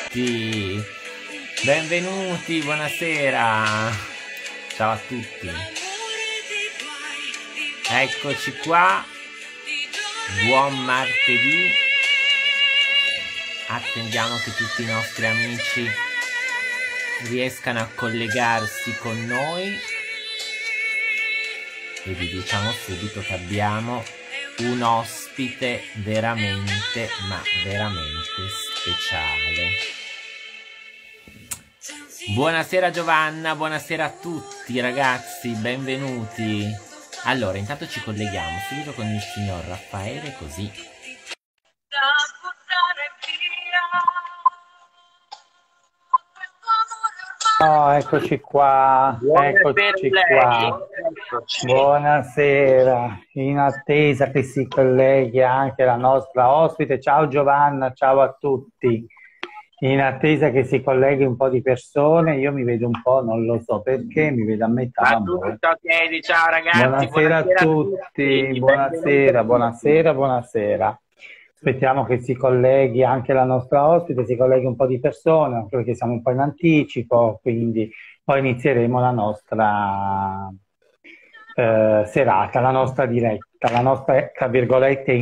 tutti, benvenuti, buonasera, ciao a tutti, eccoci qua, buon martedì, attendiamo che tutti i nostri amici riescano a collegarsi con noi e vi diciamo subito che abbiamo un ospite veramente, ma veramente speciale. Buonasera Giovanna, buonasera a tutti ragazzi, benvenuti. Allora, intanto ci colleghiamo subito con il signor Raffaele, così. Oh, eccoci qua, eccoci qua. Buonasera, in attesa che si colleghi anche la nostra ospite. Ciao Giovanna, ciao a tutti. In attesa che si colleghi un po' di persone, io mi vedo un po', non lo so perché, mi vedo a metà. Ok, ciao ragazzi. Buonasera a tutti, buonasera, buonasera, buonasera. Aspettiamo che si colleghi anche la nostra ospite, si colleghi un po' di persone, anche perché siamo un po' in anticipo, quindi poi inizieremo la nostra serata, la nostra diretta, la nostra, tra virgolette,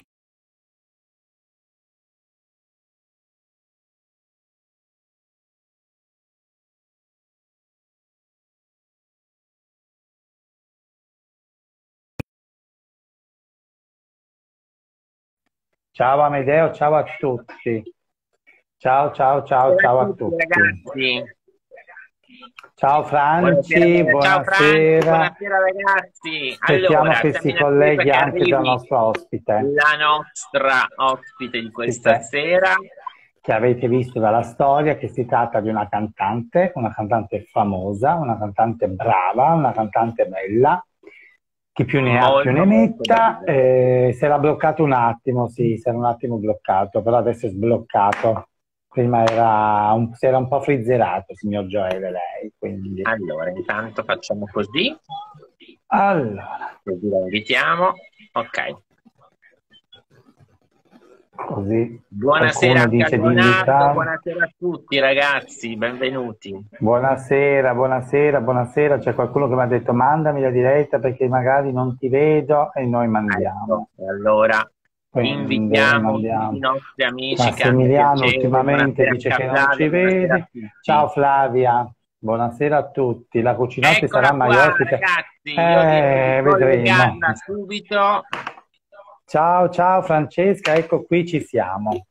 Ciao Amedeo, ciao a tutti. Ciao, ciao, ciao, ciao a tutti. Ragazzi. Ciao Franci, buonasera. Buonasera ragazzi. Aspettiamo allora, che si colleghi anche la nostra ospite. La nostra ospite di questa sera. Che avete visto dalla storia, che si tratta di una cantante famosa, una cantante brava, una cantante bella. Chi più ne ha più ne metta. Si era bloccato un attimo, sì, si era un attimo bloccato, però adesso è sbloccato. Prima si era un po' frizzerato, signor Gioele, lei. Quindi. Allora, intanto facciamo così. Allora. Così la invitiamo. Ok. Così. Buonasera, buonasera a tutti ragazzi, benvenuti. Buonasera, buonasera, buonasera. C'è qualcuno che mi ha detto mandami la diretta perché magari non ti vedo e noi mandiamo. Allora, invitiamo i nostri amici. Massimiliano ultimamente dice che non ci vede. Ciao Flavia, buonasera a tutti. La cucinotte sarà mai ospite. Vedremo. Subito. Ciao, ciao Francesca, ecco qui ci siamo.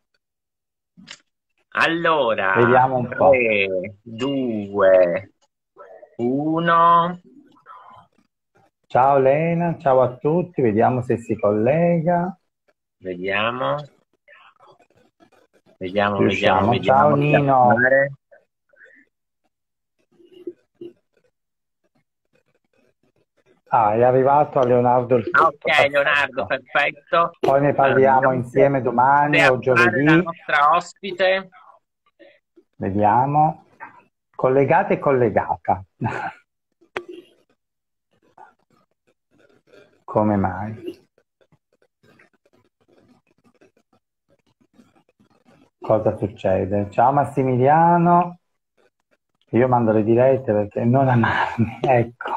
Allora, vediamo un po'. 3, 2, 1. Ciao Lena, ciao a tutti, vediamo se si collega. Vediamo. Ciao Nino. È arrivato a Leonardo il tutto. Ok, Leonardo, perfetto. Poi ne parliamo insieme domani o giovedì. La nostra ospite. Vediamo. Collegata e collegata. Come mai? Cosa succede? Ciao Massimiliano. Io mando le dirette perché non amarmi, ecco.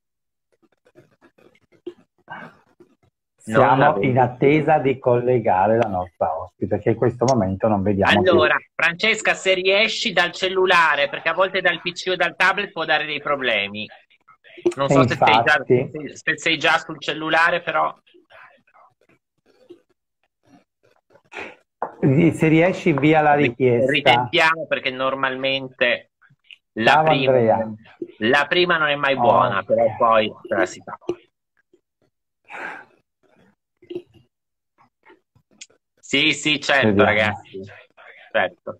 Siamo in attesa di collegare la nostra ospite, che in questo momento non vediamo Allora, più. Francesca, se riesci dal cellulare, perché a volte dal PC o dal tablet può dare dei problemi. Non so se sei già sul cellulare, però... Se riesci invia la richiesta. Ritentiamo perché normalmente la prima non è mai buona, però poi se la si fa. Sì, certo. Vediamo. Ragazzi. Certo.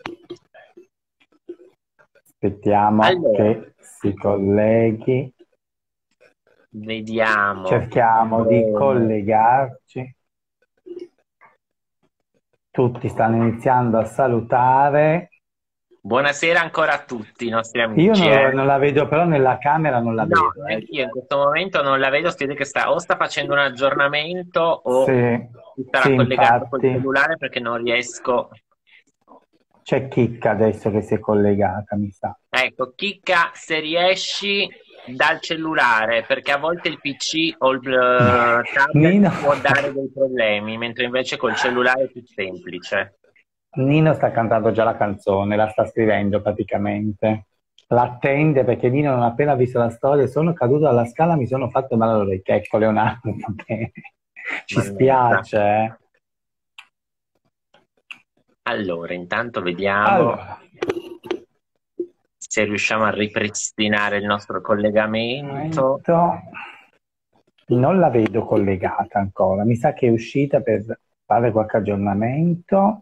Aspettiamo che si colleghi. Vediamo. Cerchiamo di collegarci. Tutti stanno iniziando a salutare. Buonasera ancora a tutti i nostri amici. Io non la vedo, però nella camera non la vedo. Io in questo momento non la vedo, si vede che sta facendo un aggiornamento o si starà collegato col cellulare perché non riesco C'è Chicca adesso che si è collegata, mi sa. Ecco, Chicca, se riesci dal cellulare, perché a volte il PC o il tablet Nino... può dare dei problemi, mentre invece col cellulare è più semplice. Nino sta cantando già la canzone, la sta scrivendo praticamente. L'attende perché Nino non ha appena visto la storia, sono caduto dalla scala, mi sono fatto male all'orecchio. Ecco Leonardo, va bene. Ci spiace, eh. Allora, intanto vediamo se riusciamo a ripristinare il nostro collegamento. Non la vedo collegata ancora, mi sa che è uscita per fare qualche aggiornamento.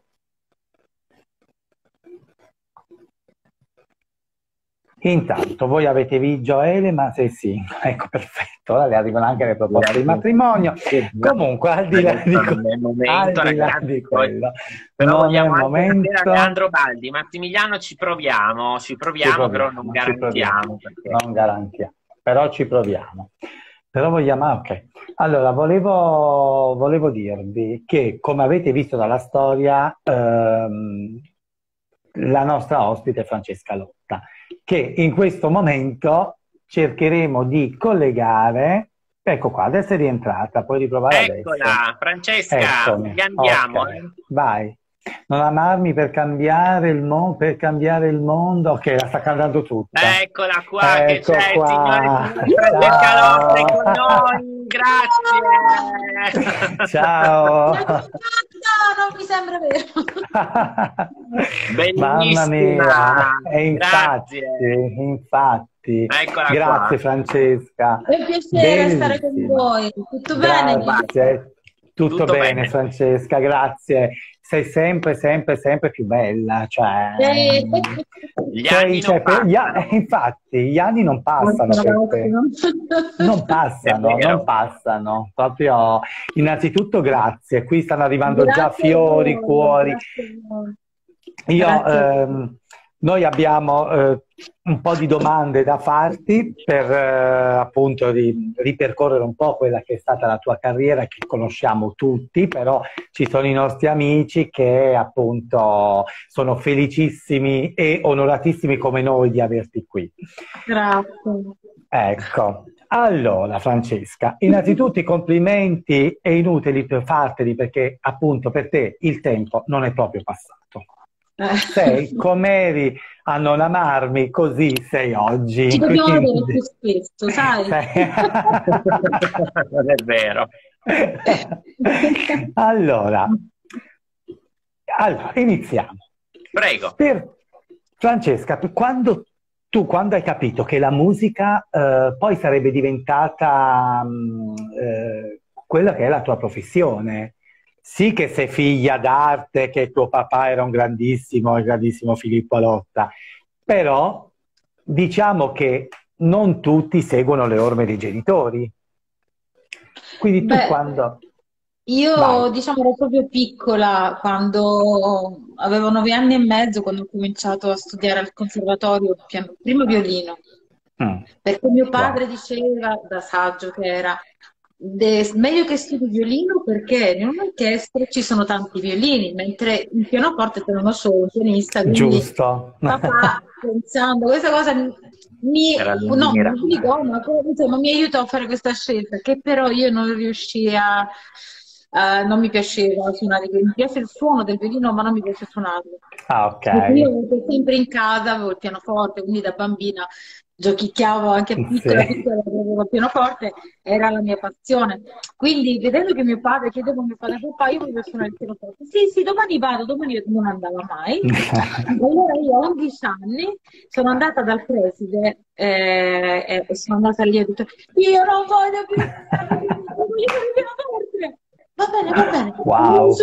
Intanto voi avete visto Gioele, ma se sì, ecco perfetto, ora le arrivano anche le proposte di matrimonio. Comunque, al di là di quello, però vogliamo anche Leandro Baldi, Massimiliano ci proviamo, però non garantiamo. Non garantiamo, però ci proviamo. Però vogliamo, ok. Allora, volevo dirvi che, come avete visto dalla storia, la nostra ospite è Francesca Lotta, che in questo momento cercheremo di collegare. Ecco qua, adesso è rientrata, puoi riprovare adesso. Eccola, Francesca, andiamo. Okay. Vai. Non amarmi per cambiare il mondo. Ok, la sta cantando tutta. Eccola qua, che c'è, signore, Francesca Lotta è con noi, grazie. Ciao. Non mi sembra vero. Mamma mia, infatti. Eccola grazie qua. Francesca. È un piacere stare con voi. Tutto bene? Grazie. Tutto bene, Francesca, grazie. Sei sempre più bella. Cioè, gli anni non passano. Infatti, gli anni non passano per te. Non passano. Proprio, innanzitutto grazie. Qui stanno arrivando già fiori, cuori. Noi abbiamo un po' di domande da farti per appunto ripercorrere un po' quella che è stata la tua carriera, che conosciamo tutti, però ci sono i nostri amici che appunto sono felicissimi e onoratissimi come noi di averti qui. Grazie. Ecco, allora Francesca, innanzitutto i complimenti è inutile farteli perché appunto per te il tempo non è proprio passato. Sei com'eri a non amarmi, così sei oggi. Ci dobbiamo vedere più spesso, sai? Non è vero. Allora, iniziamo. Prego. Francesca, quando hai capito che la musica poi sarebbe diventata quella che è la tua professione? Sì che sei figlia d'arte, che tuo papà era il grandissimo Filippo Lotta, però diciamo che non tutti seguono le orme dei genitori. Quindi tu quando... Io diciamo ero proprio piccola, quando avevo 9 anni e mezzo, quando ho cominciato a studiare al conservatorio, primo violino, perché mio padre diceva, da saggio che era, meglio che studi violino perché in un'orchestra ci sono tanti violini, mentre il pianoforte te uno solo, il pianista, quindi giusto. Papà pensando questa cosa mi aiutò a fare questa scelta, che però io non riuscii non mi piaceva suonare, mi piace il suono del violino ma non mi piace suonarlo. Ok. Io avevo sempre in casa, avevo il pianoforte, quindi da bambina giochicchiavo anche piccola, avevo il pianoforte, era la mia passione. Quindi vedendo che mio padre, chiedevo a mio padre, papà, io voglio suonare il pianoforte. Sì, domani vado, domani non andava mai. Allora io a 11 anni sono andata dal preside e sono andata lì e ho detto, io non voglio più il pianoforte. Va bene. Wow.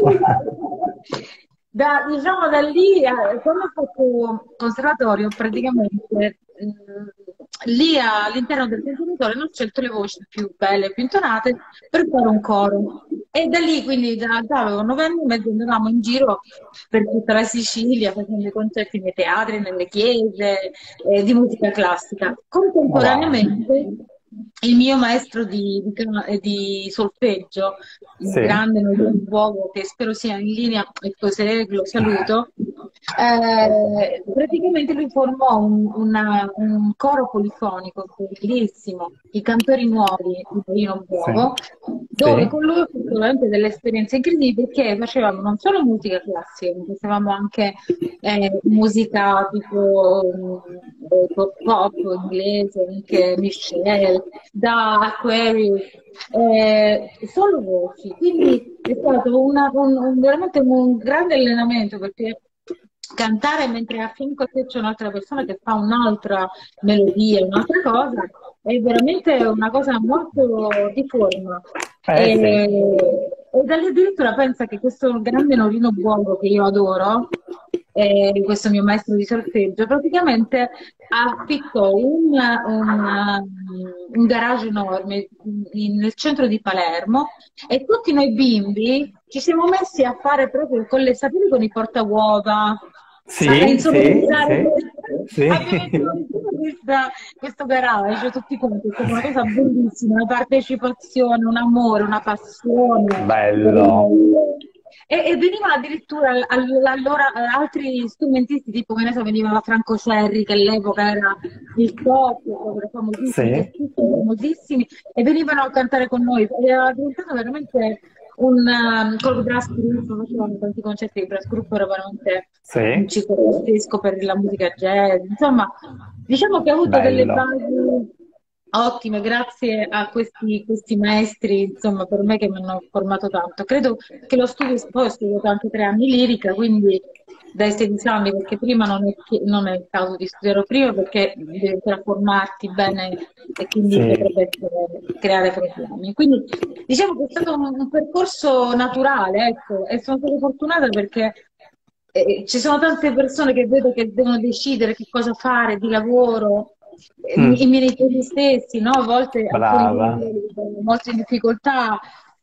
Da lì, quando ho fatto conservatorio, praticamente lì all'interno del conservatorio hanno scelto le voci più belle, più intonate per fare un coro. E da lì, quindi da avevo 9 anni e mezzo, andavamo in giro per tutta la Sicilia facendo concerti nei teatri, nelle chiese, di musica classica. Contemporaneamente il mio maestro di solfeggio, il grande Noel Bovo, che spero sia in linea, e così lo saluto, Praticamente lui formò un coro polifonico bellissimo, i Cantori Nuovi di Torino Sì, Bovo, dove sì, con lui ho fatto veramente delle esperienze incredibili perché facevamo non solo musica classica, ma facevamo anche musica tipo pop inglese, anche Michelle, da Aquarius, solo voci. Quindi è stato veramente un grande allenamento perché cantare mentre a fianco a te c'è un'altra persona che fa un'altra melodia, un'altra cosa, è veramente una cosa molto di forma. sì, E da lì addirittura pensa che questo grande Norino Buono che io adoro, questo mio maestro di solfeggio, praticamente affittò un garage enorme nel centro di Palermo e tutti noi bimbi ci siamo messi a fare proprio con le sapere con i portauova, a sì, sì, insonorizzare. sì, Abbiamo sì, insonorizzato questo garage tutti quanti, è stata una cosa bellissima, una partecipazione, un amore, una passione. bello. E venivano addirittura allora altri strumentisti, tipo che ne so, veniva la Franco Cerri, che all'epoca era il top, era famosissimo, Sì, famosissimi, e venivano a cantare con noi. Era diventato veramente col Brass Group, facevano tanti concerti di Brass Group, era veramente un sì, ciclo pazzesco per la musica jazz. Insomma, diciamo che ha avuto delle bello. basi ottime grazie a questi maestri, insomma, per me che mi hanno formato tanto. Credo che lo studio, poi ho studiato anche 3 anni lirica, quindi dai 16 anni, perché prima non è il caso di studiare prima perché devi ancora formarti bene e quindi Sì, potrebbe creare problemi. Quindi diciamo che è stato un percorso naturale, ecco, e sono stata fortunata perché ci sono tante persone che vedo che devono decidere che cosa fare di lavoro, i mm, miei nipoti stessi, no? A volte alcuni di brava. loro sono molto in difficoltà.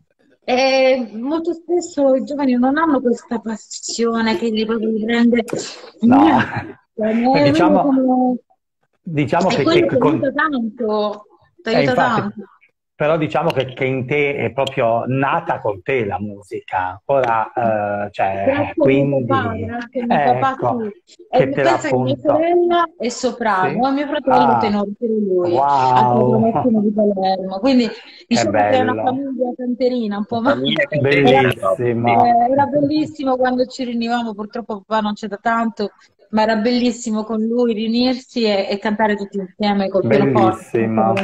E molto spesso i giovani non hanno questa passione che li proprio li prende. No, diciamo, Sono- diciamo E quello ti aiuta infatti, tanto. però diciamo che in te è proprio nata con te la musica. Ora, cioè, Grazie a mio papà, quindi, grazie a mio papà, ecco, sì. che te l'ha Pensa che mia appunto. sorella è soprano Sì? e mio fratello è Ah, tenore pure lui, al Teatro wow, Massimo di Palermo. Quindi che diciamo che è una bello, famiglia canterina, un po' ma Famiglia era, canterina proprio, sì. bellissimo, era bellissimo quando ci riunivamo, purtroppo papà non c'è da tanto, ma era bellissimo con lui riunirsi e cantare tutti insieme col pianoforte. bellissimo,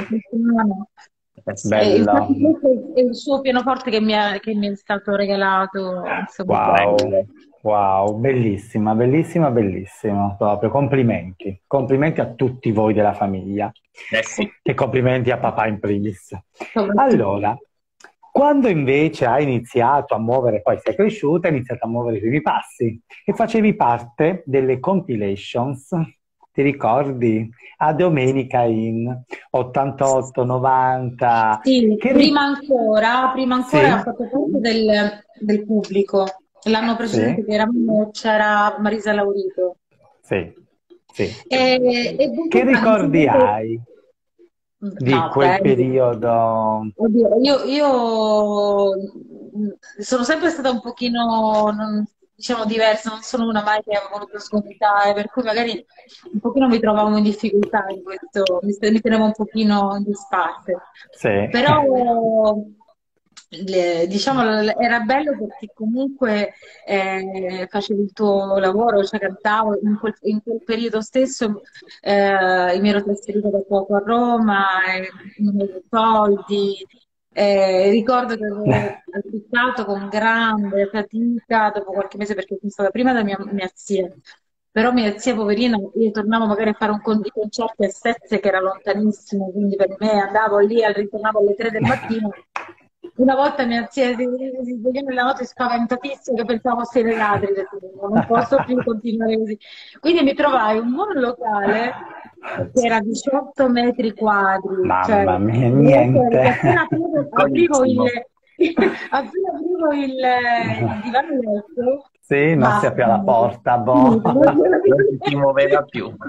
E bello, infatti questo è il suo pianoforte che mi è stato regalato, insomma. wow, Bello. wow, bellissima, bellissima, bellissima, proprio complimenti, complimenti a tutti voi della famiglia Eh sì. e complimenti a papà in primis. Soprattutto. Allora, quando invece hai iniziato a muovere, poi sei cresciuta, hai iniziato a muovere i primi passi e facevi parte delle compilations, ti ricordi? A Domenica in 88, 90, Sì, che prima ancora ha sì, fatto parte del pubblico. L'anno precedente sì, che eravamo c'era Marisa Laurito. sì, sì. E Che dopo anni, ricordi hai di no, quel bello. periodo? Oddio, io sono sempre stata un pochino, diciamo, diversa, non sono una mai che ha voluto sgomitare, per cui magari un pochino mi trovavo in difficoltà in questo, mi tenevo un pochino in disparte. Sì, Però, diciamo, era bello perché comunque facevi il tuo lavoro, cioè cantavo, in quel periodo stesso mi ero trasferita da poco a Roma, non avevo soldi, ricordo che avevo acquistato con grande fatica dopo qualche mese perché sono stata prima da mia zia. Però mia zia poverina, io tornavo magari a fare i concerti a Sezze che era lontanissimo, quindi per me andavo lì, ritornavo alle 3 del mattino. Una volta mia zia si svegliò nella notte spaventatissima che pensavo fosse le ladri, ho detto, "No, non posso più continuare così." Quindi mi trovai un monolocale che era 18 metri quadri, cioè mamma mia, veramente, niente. che appena aprivo Piccolissimo. appena aprivo il divano letto, Sì, non si basta, apre la porta, boh. finito, non ce la Non ci si muoveva facevo. più.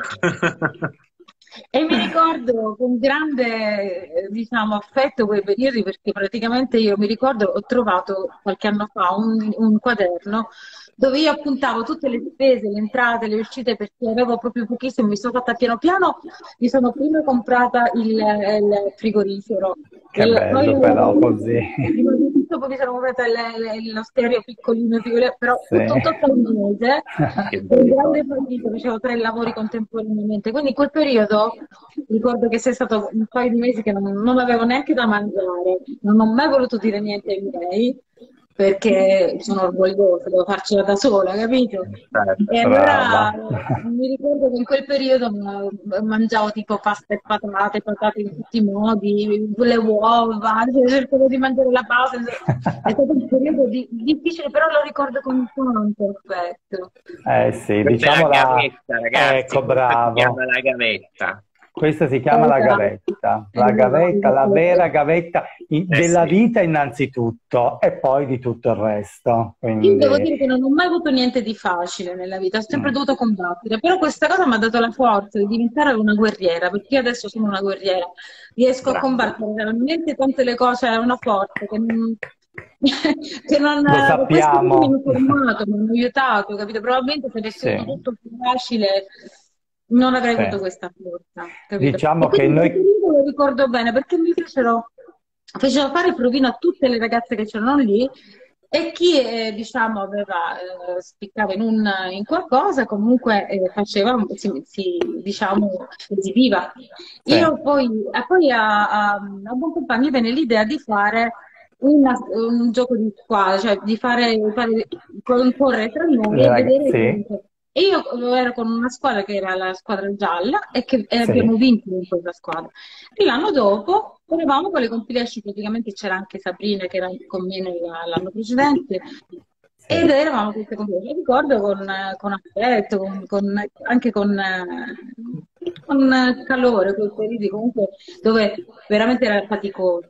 E mi ricordo con grande, diciamo, affetto quei periodi perché praticamente io mi ricordo, ho trovato qualche anno fa un quaderno dove io appuntavo tutte le spese, le entrate, le uscite, perché avevo proprio pochissimo, mi sono fatta piano piano, mi sono prima comprata il frigorifero. Che bello, però così. Prima di tutto poi mi sono comprata lo stereo piccolino, però tutto un mese, con grande fatica, facevo 3 lavori contemporaneamente, quindi in quel periodo ricordo che sei stato un paio di mesi che non avevo neanche da mangiare, non ho mai voluto dire niente ai miei, perché sono orgogliosa, devo farcela da sola, capito? E allora mi ricordo che in quel periodo mangiavo tipo pasta e patate in tutti i modi, le uova, cercavo di mangiare la pasta. È stato un periodo difficile, però lo ricordo con tanto affetto. Sì, diciamo la gavetta, ragazzi. Ecco, bravo. Si chiama la gavetta. Questa si chiama la gavetta, la vera gavetta della vita innanzitutto e poi di tutto il resto. Quindi... Io devo dire che non ho mai avuto niente di facile nella vita, ho sempre dovuto combattere, però questa cosa mi ha dato la forza di diventare una guerriera, perché io adesso sono una guerriera, riesco a combattere veramente tante le cose, è una forza che non... che non lo sappiamo. Mi hanno formato, mi hanno aiutato, capito? Probabilmente se avessi avuto tutto più facile non avrei avuto questa forza, capito? Diciamo che noi lo ricordo bene perché mi fecero fare provino a tutte le ragazze che c'erano lì e chi diciamo spiccava in qualcosa comunque faceva, diciamo esibiva. Io poi a buon compagno venne l'idea di fare un gioco di squadra, cioè di fare concorrere tra noi e vedere. E io ero con una squadra che era la squadra gialla e abbiamo vinto in quella squadra. E l'anno dopo eravamo con le compilation, praticamente c'era anche Sabrina che era con me l'anno precedente, ed eravamo tutte compilation. Ricordo con affetto, anche con calore, quei periodi comunque dove veramente era faticoso.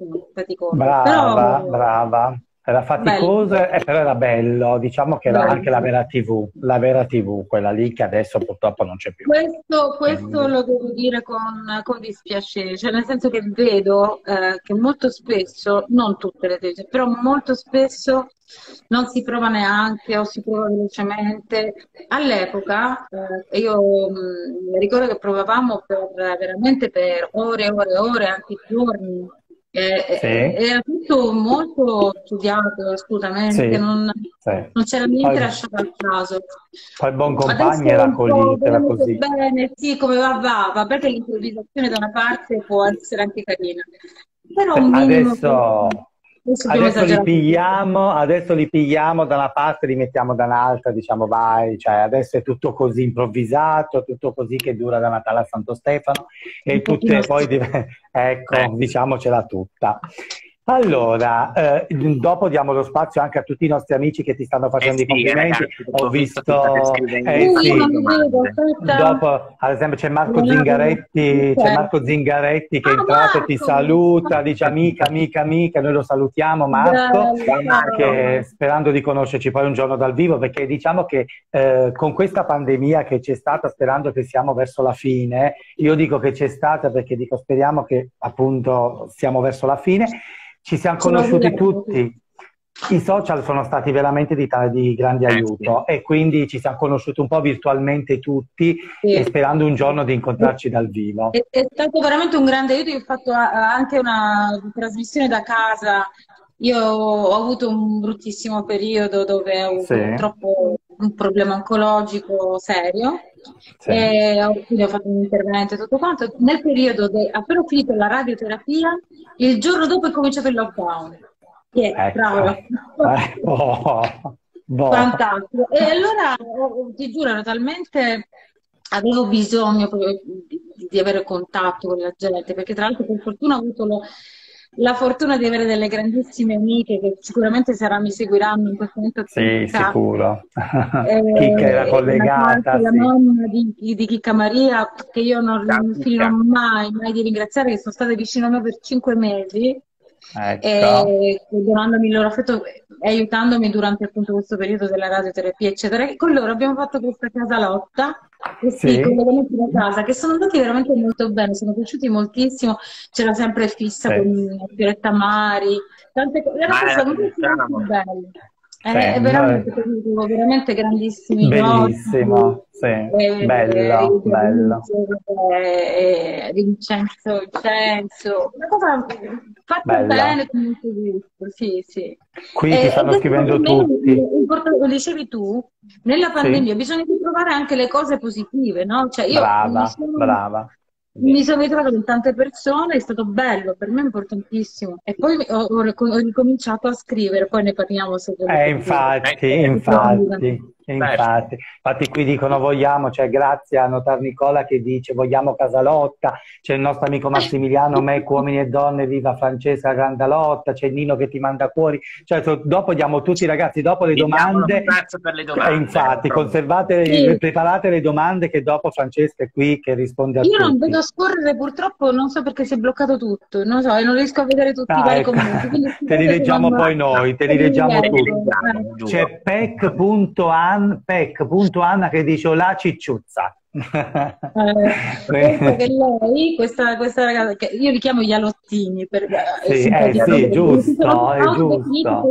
Brava. Era faticoso, però era bello, diciamo che era anche la vera TV, quella lì che adesso purtroppo non c'è più. Questo lo devo dire con dispiacere, cioè nel senso che vedo che molto spesso, non tutte le televisioni, però molto spesso non si prova neanche o si prova velocemente. All'epoca io mi ricordo che provavamo veramente per ore e ore e ore, anche giorni. Era tutto molto studiato, assolutamente, non c'era niente lasciato al caso. Poi Buon Compagni era così. Bene, sì, come va, perché l'improvvisazione da una parte può essere anche carina. Però un minimo... Adesso li pigliamo da una parte e li mettiamo da un'altra, diciamo vai, cioè adesso è tutto così improvvisato, tutto così che dura da Natale a Santo Stefano e tutte poi ecco, diciamocela tutta. Allora, dopo diamo lo spazio anche a tutti i nostri amici che ti stanno facendo i complimenti. Ragazzi, ho visto dopo, ad esempio, c'è Marco Zingaretti, che è entrato e ti saluta, dice amica, noi lo salutiamo Marco, che, sperando di conoscerci poi un giorno dal vivo, perché diciamo che con questa pandemia che c'è stata, sperando che siamo verso la fine, io dico che c'è stata perché dico speriamo che appunto siamo verso la fine. Ci siamo conosciuti tutti, i social sono stati veramente di grande aiuto e quindi ci siamo conosciuti un po' virtualmente tutti e sperando un giorno di incontrarci dal vivo. È stato veramente un grande aiuto, io ho fatto anche una trasmissione da casa, io ho avuto un bruttissimo periodo dove ho avuto purtroppo un problema oncologico serio. Quindi ho fatto un intervento e tutto quanto. Nel periodo, appena ho finito la radioterapia, il giorno dopo è cominciato il lockdown. Bravo. Fantastico. E allora ti giuro, ero talmente avevo bisogno di avere contatto con la gente, perché tra l'altro per fortuna ho avuto la fortuna di avere delle grandissime amiche che sicuramente mi seguiranno in questo momento. Sì, sicuro. Chicca era collegata. La mamma di Chicca Maria, che io non finirò mai di ringraziare, che sono state vicino a me per 5 mesi. Donandomi il loro affetto e aiutandomi durante appunto questo periodo della radioterapia eccetera, e con loro abbiamo fatto questa casalotta, questi collegamenti da casa che sono andati veramente molto bene, sono piaciuti moltissimo, c'era sempre fissa con Fioretta Mari, tante cose, sono molto belle. È veramente positivo, veramente grandissimi bellissimo, sì, bello, bello. Vincenzo, una cosa fatta bene, comunque giusto, sì. Qui ti stanno scrivendo tutti. Lo dicevi tu, nella pandemia bisogna trovare anche le cose positive, no? Cioè io brava. Mi sono ritrovata con tante persone, è stato bello, per me è importantissimo. E poi ho ricominciato a scrivere, poi ne parliamo se volete. Infatti qui dicono vogliamo, c'è Grazia Notar Nicola che dice vogliamo Casalotta, c'è il nostro amico Massimiliano, Mac, Uomini e Donne, viva Francesca Grandalotta, c'è Nino che ti manda fuori, cioè dopo diamo tutti ragazzi, dopo le domande, per le domande. Infatti preparate le domande che dopo Francesca è qui che risponde a tutti. Io non vedo scorrere purtroppo, non so perché si è bloccato tutto, non so, e non riesco a vedere tutti i vari commenti. Te li leggiamo poi noi, te li leggiamo tutti. C'è Pec.Anna che dice Olà cicciuzza. Questa ragazza, che io li chiamo gli alottini, giusto, è giusto.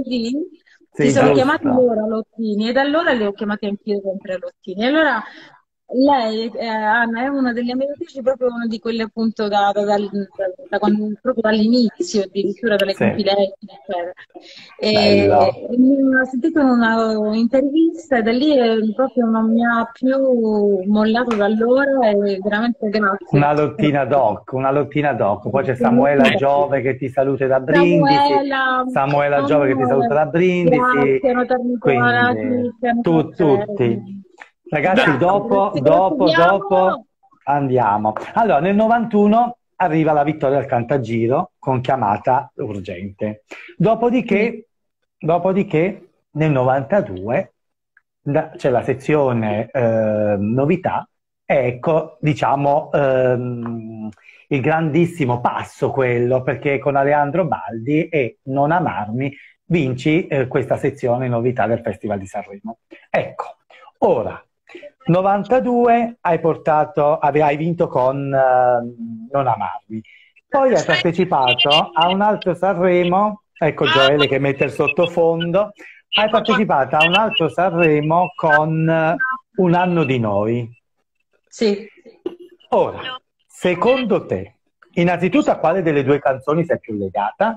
Si sono chiamati loro alottini e da allora li ho chiamati anch'io sempre alottini. Allora lei, Anna, è una delle mie autrici, proprio una di quelle appunto proprio dall'inizio, addirittura dalle compilation, e mi ha sentito in un'intervista e da lì proprio non mi ha più mollato da allora e veramente grazie. Una lottina doc. Poi c'è Samuela Giove che ti saluta da Brindisi. Samuela Giove che ti saluta da Brindisi. Quindi, tutti. Ragazzi, dopo andiamo. Allora, nel 91 arriva la vittoria al Cantagiro con chiamata urgente. Dopodiché nel 92 c'è la sezione novità. Ecco, diciamo, il grandissimo passo quello, perché con Aleandro Baldi e Non amarmi vinci questa sezione novità del Festival di Sanremo. Ecco, ora... 92 hai vinto con Non amarmi, poi hai partecipato a un altro Sanremo, ecco Gioele che mette il sottofondo, hai partecipato a un altro Sanremo con Un anno di noi. Sì. Ora, secondo te, innanzitutto a quale delle due canzoni sei più legata?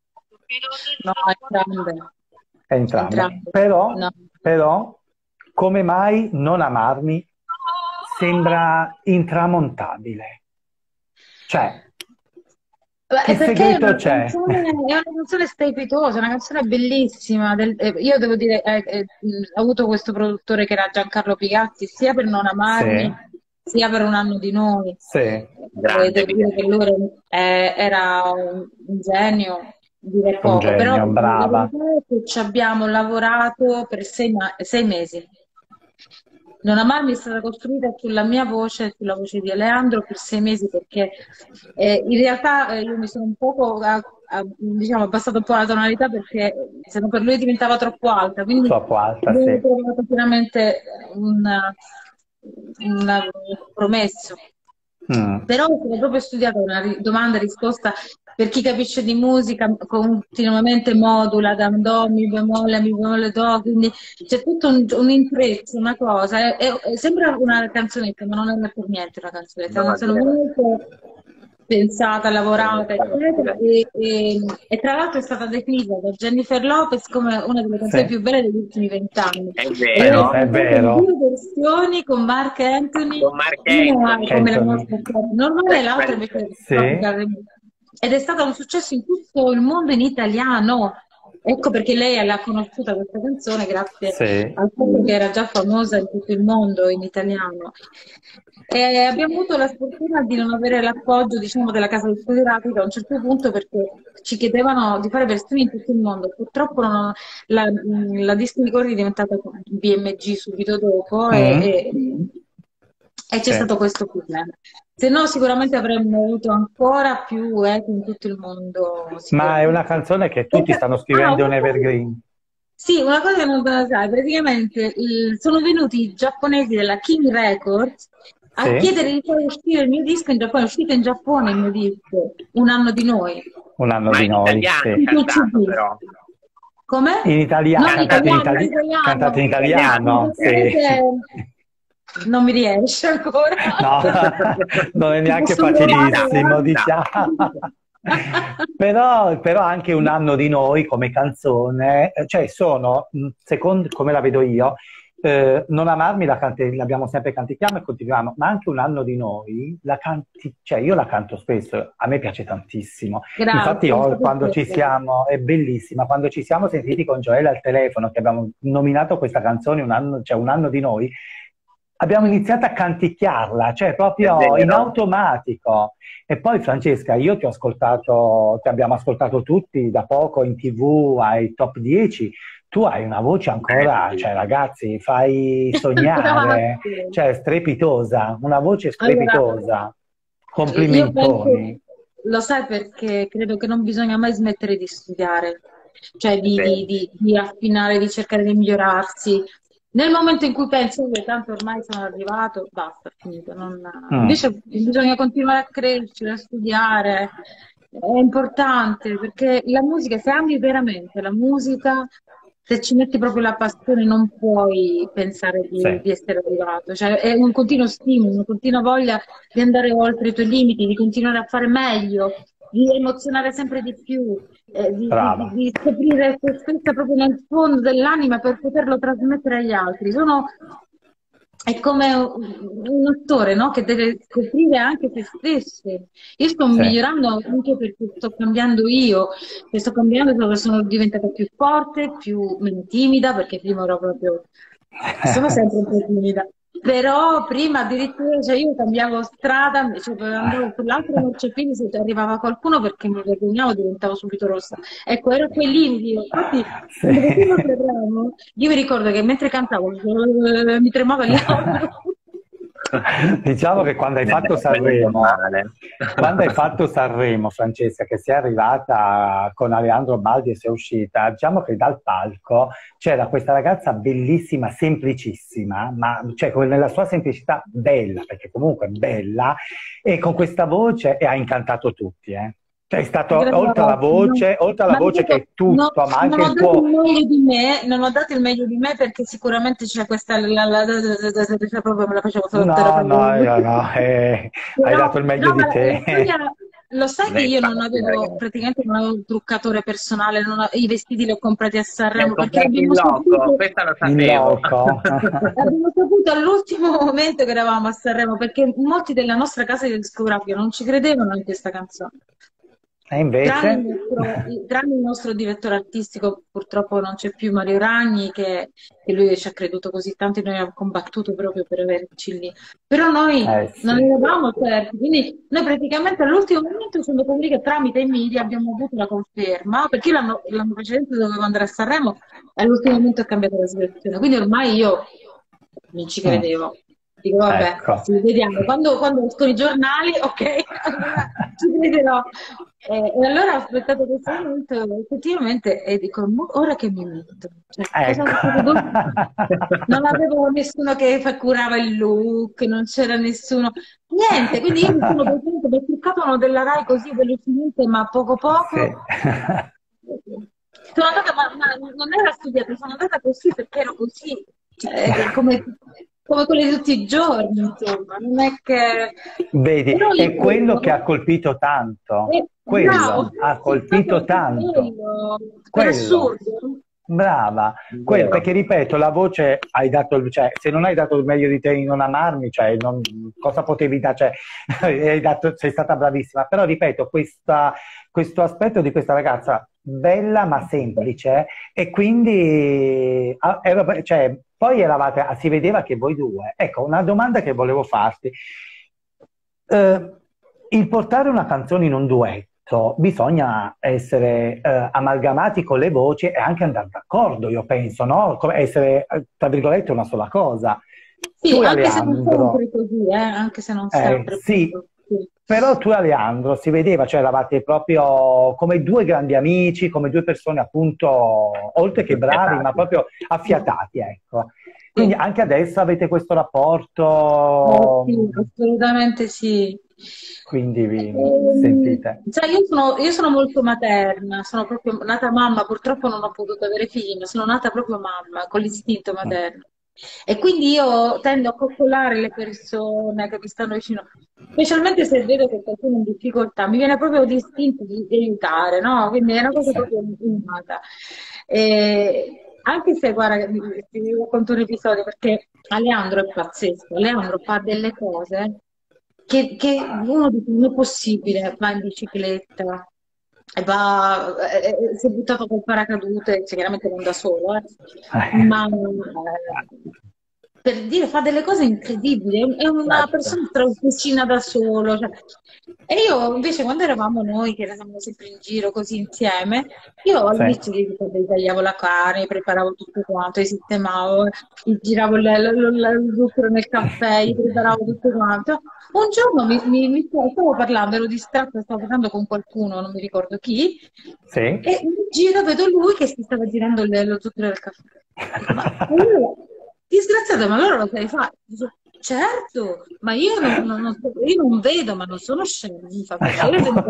No, entrambe. Però come mai Non amarmi sembra intramontabile? Cioè, che segreto c'è? È una canzone strepitosa, una canzone bellissima. Io devo dire, ho avuto questo produttore che era Giancarlo Pigatti, sia per Non amarmi, sia per Un anno di noi. Devo dire che lui era un genio. Dire poco, però brava. Ci abbiamo lavorato per 6 mesi. Non amarmi è stata costruita sulla mia voce, sulla voce di Aleandro per 6 mesi, perché in realtà io mi sono un poco diciamo abbassato un po' la tonalità perché se no per lui diventava troppo alta, quindi troppo alta, ho trovato veramente un compromesso. Però ho proprio studiato una domanda e risposta per chi capisce di musica, continuamente modula da do, mi bemolle, do, quindi c'è tutto un intreccio, una cosa, sembra una canzonetta, ma non è per niente una canzonetta, è una canzone molto pensata, lavorata, eccetera, e tra l'altro è stata definita da Jennifer Lopez come una delle canzoni più belle degli ultimi 20 anni. È vero. Due versioni con Mark Anthony, come la nostra normale e l'altra invece ed è stato un successo in tutto il mondo in italiano. Ecco perché lei l'ha conosciuta questa canzone grazie al fatto che era già famosa in tutto il mondo in italiano. E abbiamo avuto la sfortuna di non avere l'appoggio, diciamo, della casa discografica a un certo punto, perché ci chiedevano di fare versioni in tutto il mondo. Purtroppo la Disc Record è diventata BMG subito dopo e c'è stato questo problema. Se no sicuramente avremmo avuto ancora più in tutto il mondo. Ma è una canzone che tutti stanno scrivendo un evergreen. Sì, una cosa che non sai, praticamente sono venuti i giapponesi della King Records a chiedere di fare uscire il mio disco in Giappone. È uscito in Giappone il mio disco, Un anno di noi. Un anno di noi, italiano, cantato, però. Come? In italiano, No, cantate in italiano, sì. Non mi riesce ancora. No, non è neanche facilissimo, diciamo. Però anche Un anno di noi come canzone, cioè sono, secondo come la vedo io, Non amarmi l'abbiamo sempre canticchiamo e continuiamo, ma anche Un anno di noi, cioè io la canto spesso, a me piace tantissimo. Grazie, Infatti quando ci siamo, è bellissima, quando ci siamo sentiti con Gioele al telefono, che abbiamo nominato questa canzone Un anno di noi, abbiamo iniziato a canticchiarla, cioè proprio in automatico. E poi Francesca, io ti abbiamo ascoltato tutti da poco in TV ai top 10, tu hai una voce ancora, cioè ragazzi, fai sognare, cioè strepitosa, una voce strepitosa. Allora, complimentoni. Lo sai perché credo che non bisogna mai smettere di studiare, cioè di affinare, di cercare di migliorarsi. Nel momento in cui penso che tanto ormai sono arrivato, basta, finito. Invece bisogna continuare a crescere, a studiare, è importante perché la musica, se ami veramente la musica, se ci metti proprio la passione non puoi pensare di essere arrivato, cioè è un continuo stimolo, una continua voglia di andare oltre i tuoi limiti, di continuare a fare meglio, di emozionare sempre di più, di scoprire se stessa proprio nel fondo dell'anima per poterlo trasmettere agli altri. È come un attore, no? Che deve scoprire anche se stesso. Io sto migliorando anche perché sto cambiando io, e sto cambiando perché sono diventata più forte, meno timida, perché prima ero proprio... sono sempre un po' timida. Però prima addirittura, cioè io cambiavo strada, cioè andavo sull'altro marciapiede, se arrivava qualcuno perché mi vergognavo diventavo subito rossa. Ecco, ero quei limiti. Infatti, io mi ricordo che mentre cantavo mi tremava il labbro. Diciamo che quando hai fatto Sanremo, Francesca, che sei arrivata con Aleandro Baldi e sei uscita, diciamo che dal palco c'era questa ragazza bellissima, semplicissima, ma cioè nella sua semplicità bella, perché comunque è bella, e con questa voce ha incantato tutti, Cioè è stato oltre alla voce che è tutto, ma anche il tuo... Non ho dato il meglio di me perché sicuramente c'è questa... proprio me la facevo solo No, hai dato il meglio di te. Lo sai che io non avevo, praticamente non avevo un truccatore personale, i vestiti li ho comprati a Sanremo perché abbiamo saputo all'ultimo momento che eravamo a Sanremo perché molti della nostra casa discografica non ci credevano in questa canzone. E invece? Tranne il nostro direttore artistico, purtroppo non c'è più, Mario Ragni, che lui ci ha creduto così tanto e noi abbiamo combattuto proprio per averci lì. Però noi non eravamo certi, quindi noi praticamente all'ultimo momento siamo andati lì che tramite i media abbiamo avuto la conferma, perché l'anno precedente dovevo andare a Sanremo e all'ultimo momento ho cambiato la situazione, quindi ormai io non ci credevo. Dico, vabbè, ci vediamo. Quando escono i giornali, ok, allora ci crederò. E allora ho aspettato questo momento effettivamente e dico, ora che mi metto? Cioè, non avevo nessuno che curava il look, non c'era nessuno, niente, quindi io mi sono presente, mi cliccavano della Rai così velocemente, ma poco. Sono andata, ma non era studiata, sono andata così perché ero così, cioè, come quelli di tutti i giorni, insomma, non è che... Vedi, è quello che ha colpito tanto. Quello ha colpito tanto. Per assurdo. Brava, perché ripeto, la voce hai dato, cioè, se non hai dato il meglio di te in Non amarmi, cioè, cosa potevi dare? Cioè, sei stata bravissima, però ripeto, questo aspetto di questa ragazza bella ma semplice e quindi poi si vedeva che voi due. Ecco, una domanda che volevo farti. Il portare una canzone in un duetto bisogna essere amalgamati con le voci e anche andare d'accordo, io penso, no? Come essere, tra virgolette, una sola cosa. Sì, anche se non sempre così, anche se non sempre. Sì. Però tu e Aleandro si vedeva, cioè eravate proprio come due grandi amici, come due persone appunto, oltre che bravi, ma proprio affiatati, ecco. Quindi anche adesso avete questo rapporto? Sì, assolutamente sì. Quindi sentite. Cioè io sono molto materna, sono proprio nata mamma, purtroppo non ho potuto avere figli, ma sono nata proprio mamma, con l'istinto materno. E quindi io tendo a coccolare le persone che mi stanno vicino, specialmente se vedo che qualcuno è in difficoltà, mi viene proprio l'istinto di aiutare, no? Quindi è una cosa proprio innata. Anche se, guarda, ti racconto un episodio, perché Aleandro è pazzesco, Aleandro fa delle cose che uno dice non è possibile, va in bicicletta, e si è buttato col paracadute, cioè, chiaramente non da solo, ma per dire fa delle cose incredibili, è una persona che cucina da solo. Cioè. E io invece quando eravamo noi, che eravamo sempre in giro così insieme, io all'inizio gli tagliavo la carne, preparavo tutto quanto, sistemavo, gli giravo lo zucchero nel caffè, gli preparavo tutto quanto. Un giorno stavo parlando, ero distratta, stavo parlando con qualcuno, non mi ricordo chi, e mi giro, vedo lui che si stava girando lo zucchero del caffè. Ma disgraziato, ma allora lo sai fare? Certo, ma io non vedo, ma non sono scema, mi fa piacere se mi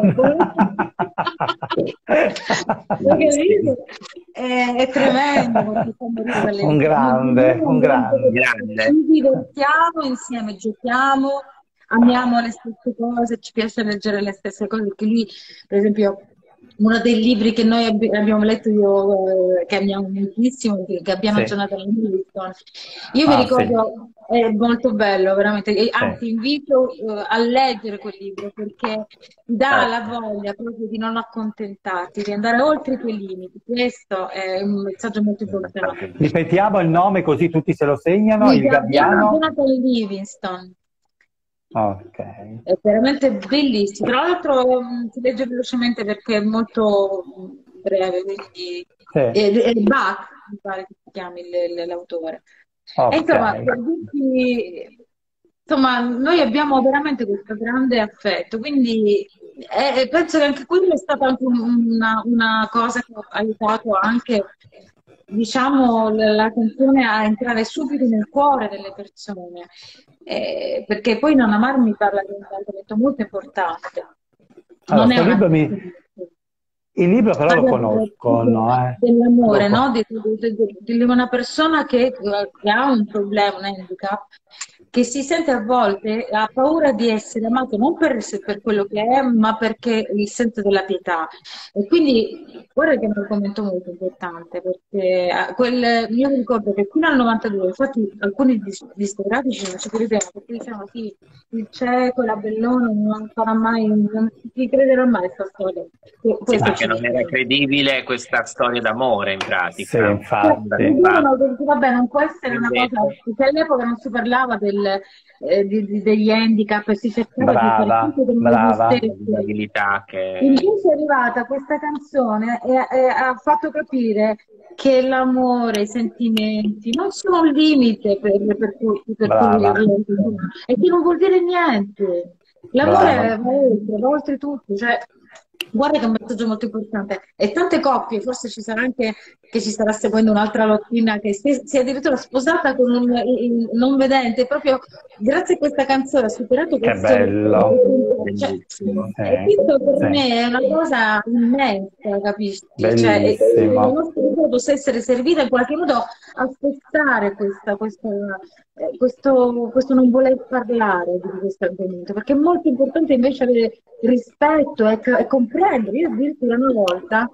è tremendo. Un grande. Ci divertiamo insieme, giochiamo, amiamo le stesse cose, ci piace leggere le stesse cose, perché lui, per esempio, uno dei libri che noi abbiamo letto, che amiamo moltissimo, che abbiamo Jonathan Livingston. Io mi ricordo, è molto bello, veramente. Anzi, invito a leggere quel libro perché ti dà la voglia proprio di non accontentarti, di andare oltre i tuoi limiti. Questo è un messaggio molto importante. Ripetiamo il nome così tutti se lo segnano. Il gabbiano. Jonathan Livingston. Ok. È veramente bellissimo. Tra l'altro si legge velocemente perché è molto breve, quindi è Bach, mi pare che si chiami l'autore. E insomma, noi abbiamo veramente questo grande affetto, quindi penso che anche quello è stata anche una cosa che ha aiutato anche, diciamo, l'attenzione a entrare subito nel cuore delle persone, perché poi Non amarmi parla di un argomento molto importante. Allora, il libro però lo conoscono. Dell'amore, no? Di una persona che ha un problema, un handicap, che si sente a volte, ha paura di essere amato non per quello che è, ma perché il senso della pietà. E quindi, guarda che è un argomento molto importante, perché io mi ricordo che fino al 92, infatti alcuni discografici non ci credevano, perché dicevano sì, il cieco, la bellona non farà mai, non si crederà mai a questa storia. Perché non era credibile questa storia d'amore in pratica. Sì, infatti. Vabbè, non può essere una cosa, perché all'epoca non si parlava degli handicap, si cercava di fare disabilità che... Invece è arrivata questa canzone e ha fatto capire che l'amore, i sentimenti non sono un limite per tutti, e che non vuol dire niente. L'amore va oltre tutto, cioè, guarda che è un messaggio molto importante. E tante coppie, forse ci sarà anche che ci starà seguendo un'altra lottina che si è addirittura sposata con un non vedente, proprio grazie a questa canzone ha superato questo. Che bello! E questo per me è una cosa immensa, capisci? Cioè, il nostro corpo possa essere servito in qualche modo a spezzare questo non voler parlare di questo argomento, perché è molto importante invece avere rispetto e comprendere. Io addirittura una volta,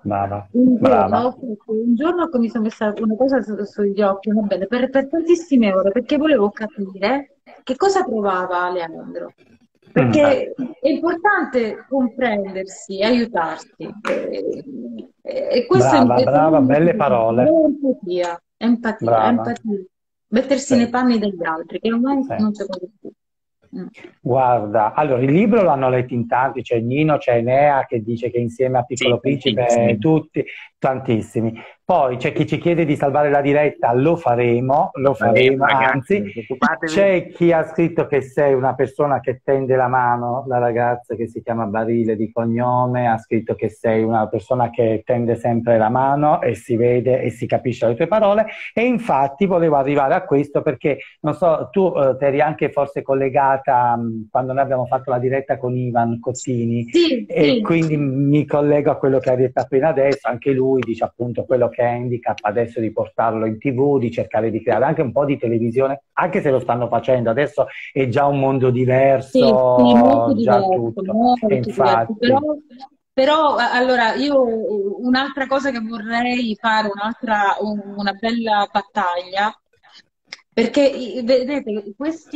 un giorno mi sono messa una cosa sugli occhi, va bene, per tantissime ore, perché volevo capire che cosa provava Aleandro. Perché è importante comprendersi, aiutarsi. E questo brava, belle parole. Empatia. Mettersi nei panni degli altri, che ormai non c'è più. Guarda, allora il libro l'hanno letto in tanti, c'è Nino, c'è Enea che dice che insieme a Piccolo Principe tutti, tantissimi. Poi c'è chi ci chiede di salvare la diretta, lo faremo, Ragazzi, anzi c'è chi ha scritto che sei una persona che tende la mano, la ragazza che si chiama Barile di cognome, ha scritto che sei una persona che tende sempre la mano e si vede e si capisce le tue parole, e infatti volevo arrivare a questo perché, non so, tu ti eri anche forse collegata quando noi abbiamo fatto la diretta con Ivan Cottini, Sì, e sì. quindi mi collego a quello che hai detto appena adesso. Anche lui dice appunto quello che è handicap adesso, di portarlo in TV, di cercare di creare anche un po' di televisione, anche se lo stanno facendo adesso, è già un mondo Sì, sì, molto diverso, già diverso, tutto. E molto diverso. infatti, Però, allora, io un'altra cosa che vorrei fare, una bella battaglia, perché vedete,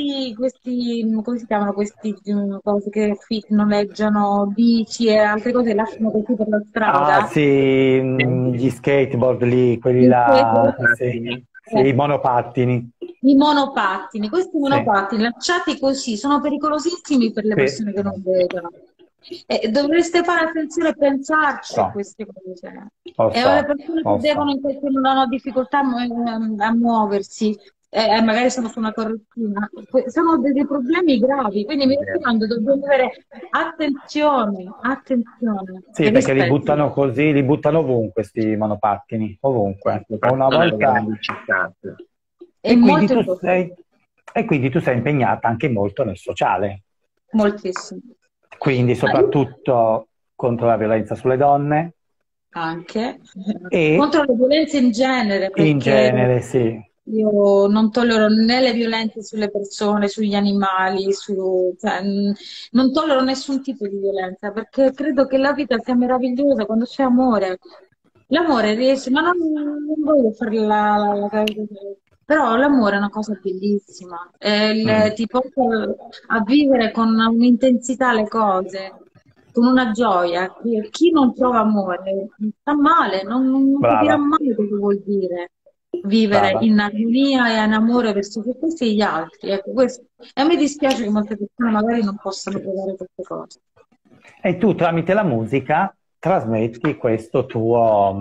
come si chiamano questi cose che noleggiano bici e altre cose, lasciano così per la ah strada? sì, gli skateboard lì, quelli là, sì, sì, i monopattini, I monopattini, questi sì. monopattini lasciati così sono pericolosissimi per le Sì. persone che non vedono. Dovreste fare attenzione e pensarci a So, queste cose. lo E alle so, persone che lo devono so. in qualche modo hanno difficoltà a muoversi, magari sono su una correttina, sono dei problemi gravi. Quindi mi raccomando, dobbiamo avere attenzione Sì, e perché li rispetto. buttano così, li buttano ovunque, sti monopattini, ovunque. Una soprattutto nelle volta... grandi città. È E quindi molto tu importante, sei, e quindi tu sei impegnata anche molto nel sociale, moltissimo. quindi Ma io soprattutto contro la violenza sulle donne anche e contro le violenze in genere, in perché genere, sì. io non tollero né le violenze sulle persone, sugli animali, cioè, non tollero nessun tipo di violenza, perché credo che la vita sia meravigliosa quando c'è amore. L'amore riesce, ma non voglio fare però l'amore è una cosa bellissima, Mm, ti porta a vivere con un'intensità le cose, con una gioia. Chi non trova amore sta male, non capirà brava, mai cosa vuol dire vivere brava. in armonia e in amore verso se stessi e gli altri. Ecco, e a me dispiace che molte persone magari non possano provare queste cose. E tu tramite la musica trasmetti questo tuo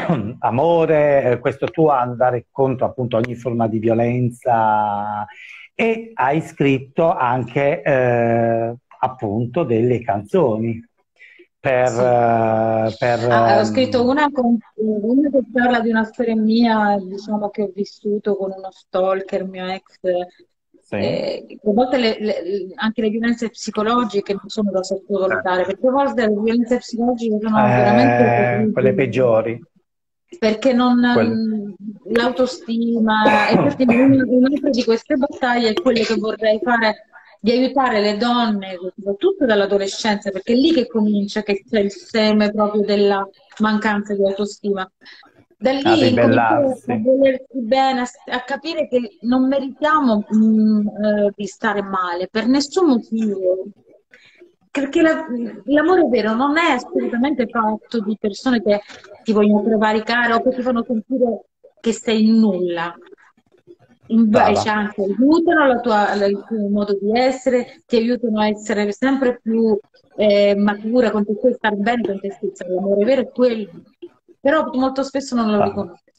amore, questo tuo andare contro appunto ogni forma di violenza, e hai scritto anche appunto delle canzoni Sì. per Ho scritto una che parla di una storia mia, diciamo, che ho vissuto con uno stalker, mio ex. sì, A volte anche le violenze psicologiche non sono da sottovalutare, perché a volte le violenze psicologiche sono veramente quelle terribili, peggiori, perché quelle. l'autostima, e infatti un'altra di queste battaglie è quelle che vorrei fare, di aiutare le donne, soprattutto dall'adolescenza, perché è lì che comincia, che c'è il seme proprio della mancanza di autostima. Da A lì incominciare a ribellarsi. volersi bene, a capire che non meritiamo di stare male per nessun motivo. Perché l'amore vero non è assolutamente fatto di persone che ti vogliono prevaricare o che ti fanno sentire che sei in nulla. Invece Brava. anche aiutano il tuo modo di essere, ti aiutano a essere sempre più matura con te stessa, star bene con te stessa. L'amore vero è quello, però molto spesso non lo Brava. riconosco.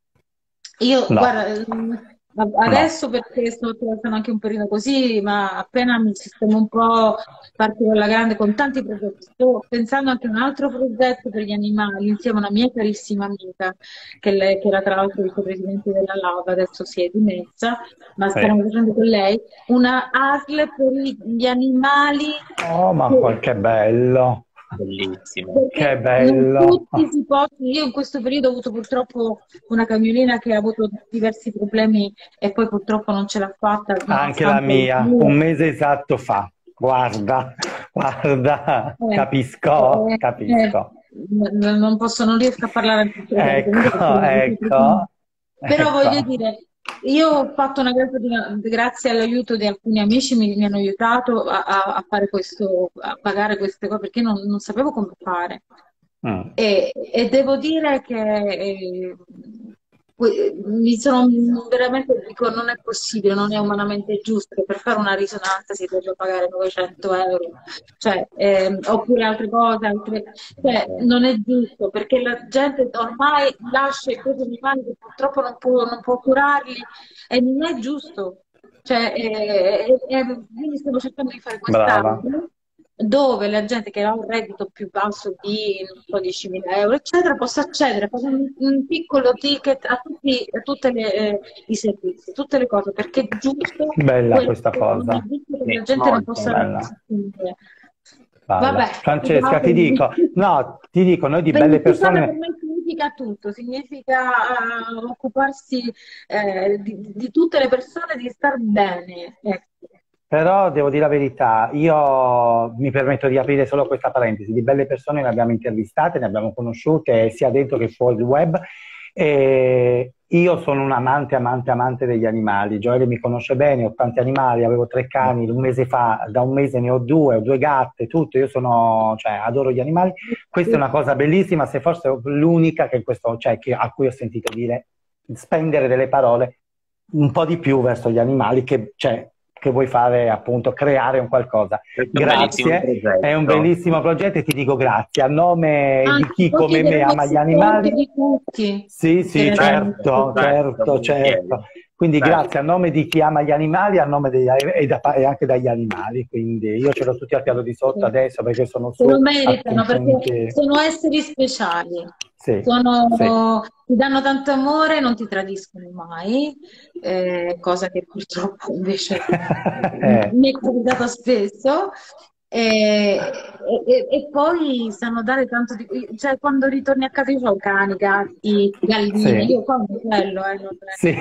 Io, No, guarda, no. adesso perché sto attraversando anche un periodo così, ma appena mi sistemo un po', parto alla grande con tanti progetti. Sto pensando anche a un altro progetto per gli animali, insieme a una mia carissima amica, che era tra l'altro vicepresidente della Lava, adesso si è dimessa, ma Sì. stiamo facendo con lei una ASL per gli animali. Oh, ma che bello. Bellissimo. Che Perché non bello. tutti si possono. Io in questo periodo ho avuto purtroppo una cagnolina che ha avuto diversi problemi e poi purtroppo non ce l'ha fatta, Anche la nonostante il mia, un mio. mese esatto fa. Guarda, guarda, Eh, capisco, eh, capisco. non posso, non riesco a parlare Ecco, tranquillamente perché non ho ecco, però voglio ecco. dire, io ho fatto una grazie all'aiuto di alcuni amici mi hanno aiutato a fare questo, a pagare queste cose perché non sapevo come fare. Mm. E devo dire che mi sono veramente, dico, non è possibile, non è umanamente giusto che per fare una risonanza si debba pagare 900 euro, cioè, oppure altre cose, cioè, non è giusto perché la gente ormai lascia i propri animali che purtroppo non può curarli e non è giusto. Cioè, quindi stiamo cercando di fare Brava. quest'anno dove la gente che ha un reddito più basso di non so, 10.000 euro, eccetera, possa accedere pagando un piccolo ticket a tutti i servizi, tutte le cose, perché è giusto Bella quello questa non è cosa. giusto che la gente non possa Bella. raggiungere. Vabbè. Vabbè, Francesca, ti dico, noi di belle beneficiare per persone. me significa tutto, significa occuparsi di tutte le persone, di star bene. Ecco. Però devo dire la verità, io mi permetto di aprire solo questa parentesi, di belle persone ne abbiamo intervistate, ne abbiamo conosciute sia dentro che fuori il web. E io sono un amante degli animali. Gioele mi conosce bene, ho tanti animali, avevo 3 cani, un mese fa, da un mese ne ho 2, ho 2 gatte, tutto. Io cioè, adoro gli animali. Questa è una cosa bellissima, se forse l'unica che cioè, a cui ho sentito dire, spendere delle parole un po' di più verso gli animali, cioè, che vuoi fare appunto, creare un qualcosa. Grazie, è un bellissimo progetto e ti dico grazie a nome di chi come me ama gli animali. Di tutti. Sì, certo. Quindi grazie a nome di chi ama gli animali, a nome e anche dagli animali. Quindi io ce l'ho tutti al piano di sotto adesso perché sono su. Se lo meritano perché sono esseri speciali. Sì. Ti danno tanto amore, non ti tradiscono mai, cosa che purtroppo invece mi è capitato spesso. E poi sanno dare tanto di... Cioè, quando ritorni a casa io ho cani, gatti, galline, io qua non quello, Sì.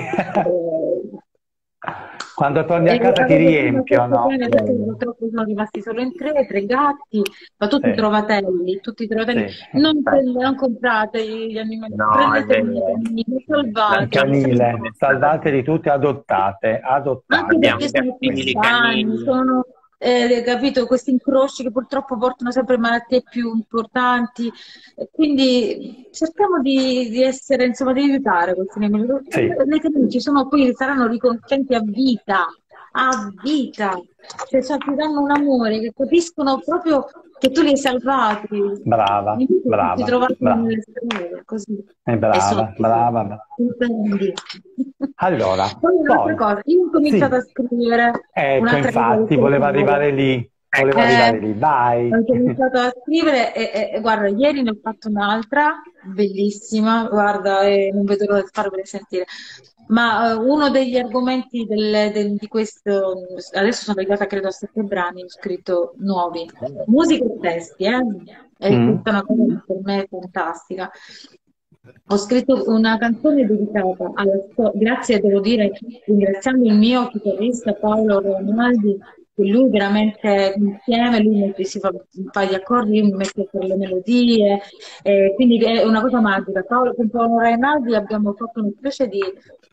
Quando torni a casa ti riempiono. Purtroppo sono rimasti solo in 3 gatti, ma tutti trovatelli, non comprate gli animali, prendete gli animali, salvateli tutti, adottate. Anche perché sono più sani, sono... capito, questi incroci che purtroppo portano sempre malattie più importanti, quindi cerchiamo di essere, insomma, di aiutare questi nemici. Le canine poi saranno riconoscenti a vita, cioè ti danno un amore, che capiscono proprio che tu li hai salvati. Brava. Ti trovate nelle strade, così. Brava. Allora, poi un'altra cosa, io ho cominciato a scrivere. Ecco, infatti, volevo arrivare lì. Vai. Ho cominciaato a scrivere e guarda, ieri ne ho fatto un'altra, bellissima, guarda, non vedo l'ora di farvela sentire. Ma uno degli argomenti di questo, adesso sono arrivata credo a 7 brani, ho scritto nuovi, musica e testi, è tutta una cosa per me fantastica. Ho scritto una canzone dedicata grazie, devo dire, ringraziando il mio chitarrista Paolo Ronaldi, che lui veramente insieme, lui si fa gli accordi, io mi metto per le melodie, quindi è una cosa magica. Con Paolo Ronaldi abbiamo fatto una specie di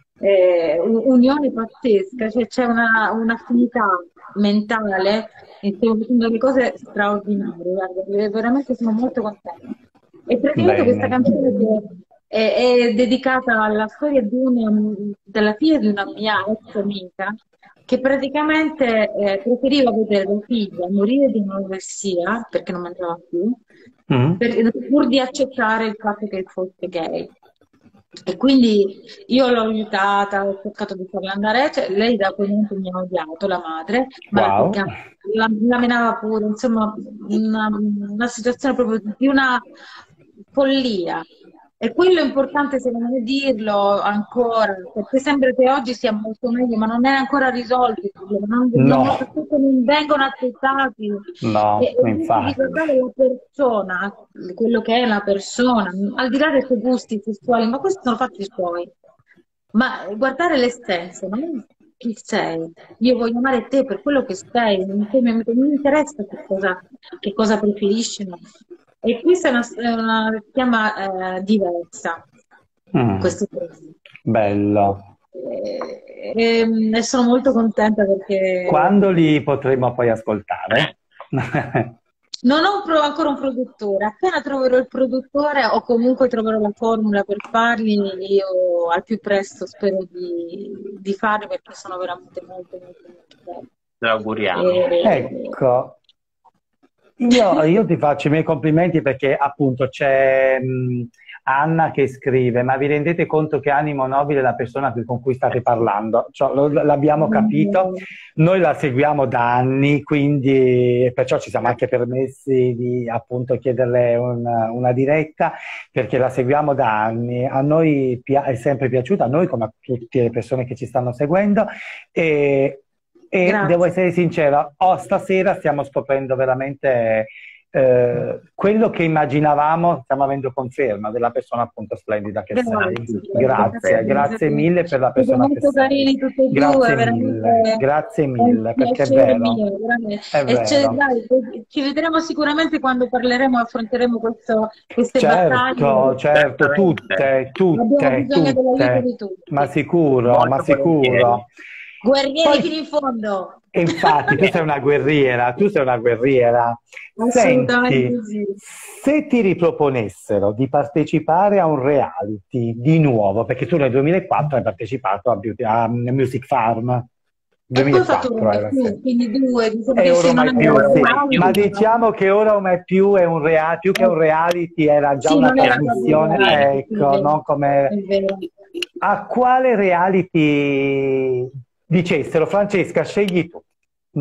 unione pazzesca, cioè c'è un'affinità mentale, e stiamo facendo delle cose straordinarie, guarda, veramente sono molto contenta. E praticamente questa canzone è dedicata alla storia della figlia di una mia ex amica che praticamente preferiva vedere la figlia morire di anoressia perché non mangiava più, pur di accettare il fatto che fosse gay. E quindi io l'ho aiutata, ho cercato di farla andare, cioè, lei da quel momento mi ha odiato, la madre, ma la menava pure, insomma, una situazione proprio di una follia. E quello è importante secondo me dirlo ancora, perché sembra che oggi sia molto meglio, ma non è ancora risolto il problema, non vengono accettati. Infatti. Ricordare la persona, quello che è la persona, al di là dei suoi gusti sessuali, ma questi sono fatti suoi. Ma guardare l'essenza, non chi sei. Io voglio amare te per quello che sei, non mi interessa che cosa preferisci. No? E questa è una chiama diversa. Questo bello. E sono molto contenta perché... Quando li potremo poi ascoltare? Non ho ancora un produttore, appena troverò il produttore o comunque troverò la formula per farli, io al più presto spero di farli perché sono veramente molto molto molto belli. Te lo auguriamo. Ecco, io ti faccio i miei complimenti perché appunto c'è Anna che scrive, ma vi rendete conto che animo nobile è la persona con cui state parlando? Cioè, l'abbiamo capito, noi la seguiamo da anni, quindi perciò ci siamo anche permessi di appunto chiederle una diretta, perché la seguiamo da anni, a noi è sempre piaciuta, a noi come a tutte le persone che ci stanno seguendo, e devo essere sincera, stasera stiamo scoprendo veramente quello che immaginavamo, stiamo avendo conferma della persona appunto splendida che sei. Grazie mille per la persona che sei. Carini tutti e due, grazie mille, perché è vero. Ci vedremo sicuramente quando parleremo, affronteremo queste battaglie. Certo, tutte. Ma sicuro. Guerrieri fino in fondo. Infatti, tu sei una guerriera. Assolutamente sì. Se ti riproponessero di partecipare a un reality di nuovo, perché tu nel 2004 hai partecipato a Music Farm. 2004 quindi due, ma diciamo che Ora o mai più è un reality, più che un reality era già una trasmissione, ecco, non come... A quale reality dicessero, Francesca, scegli tu?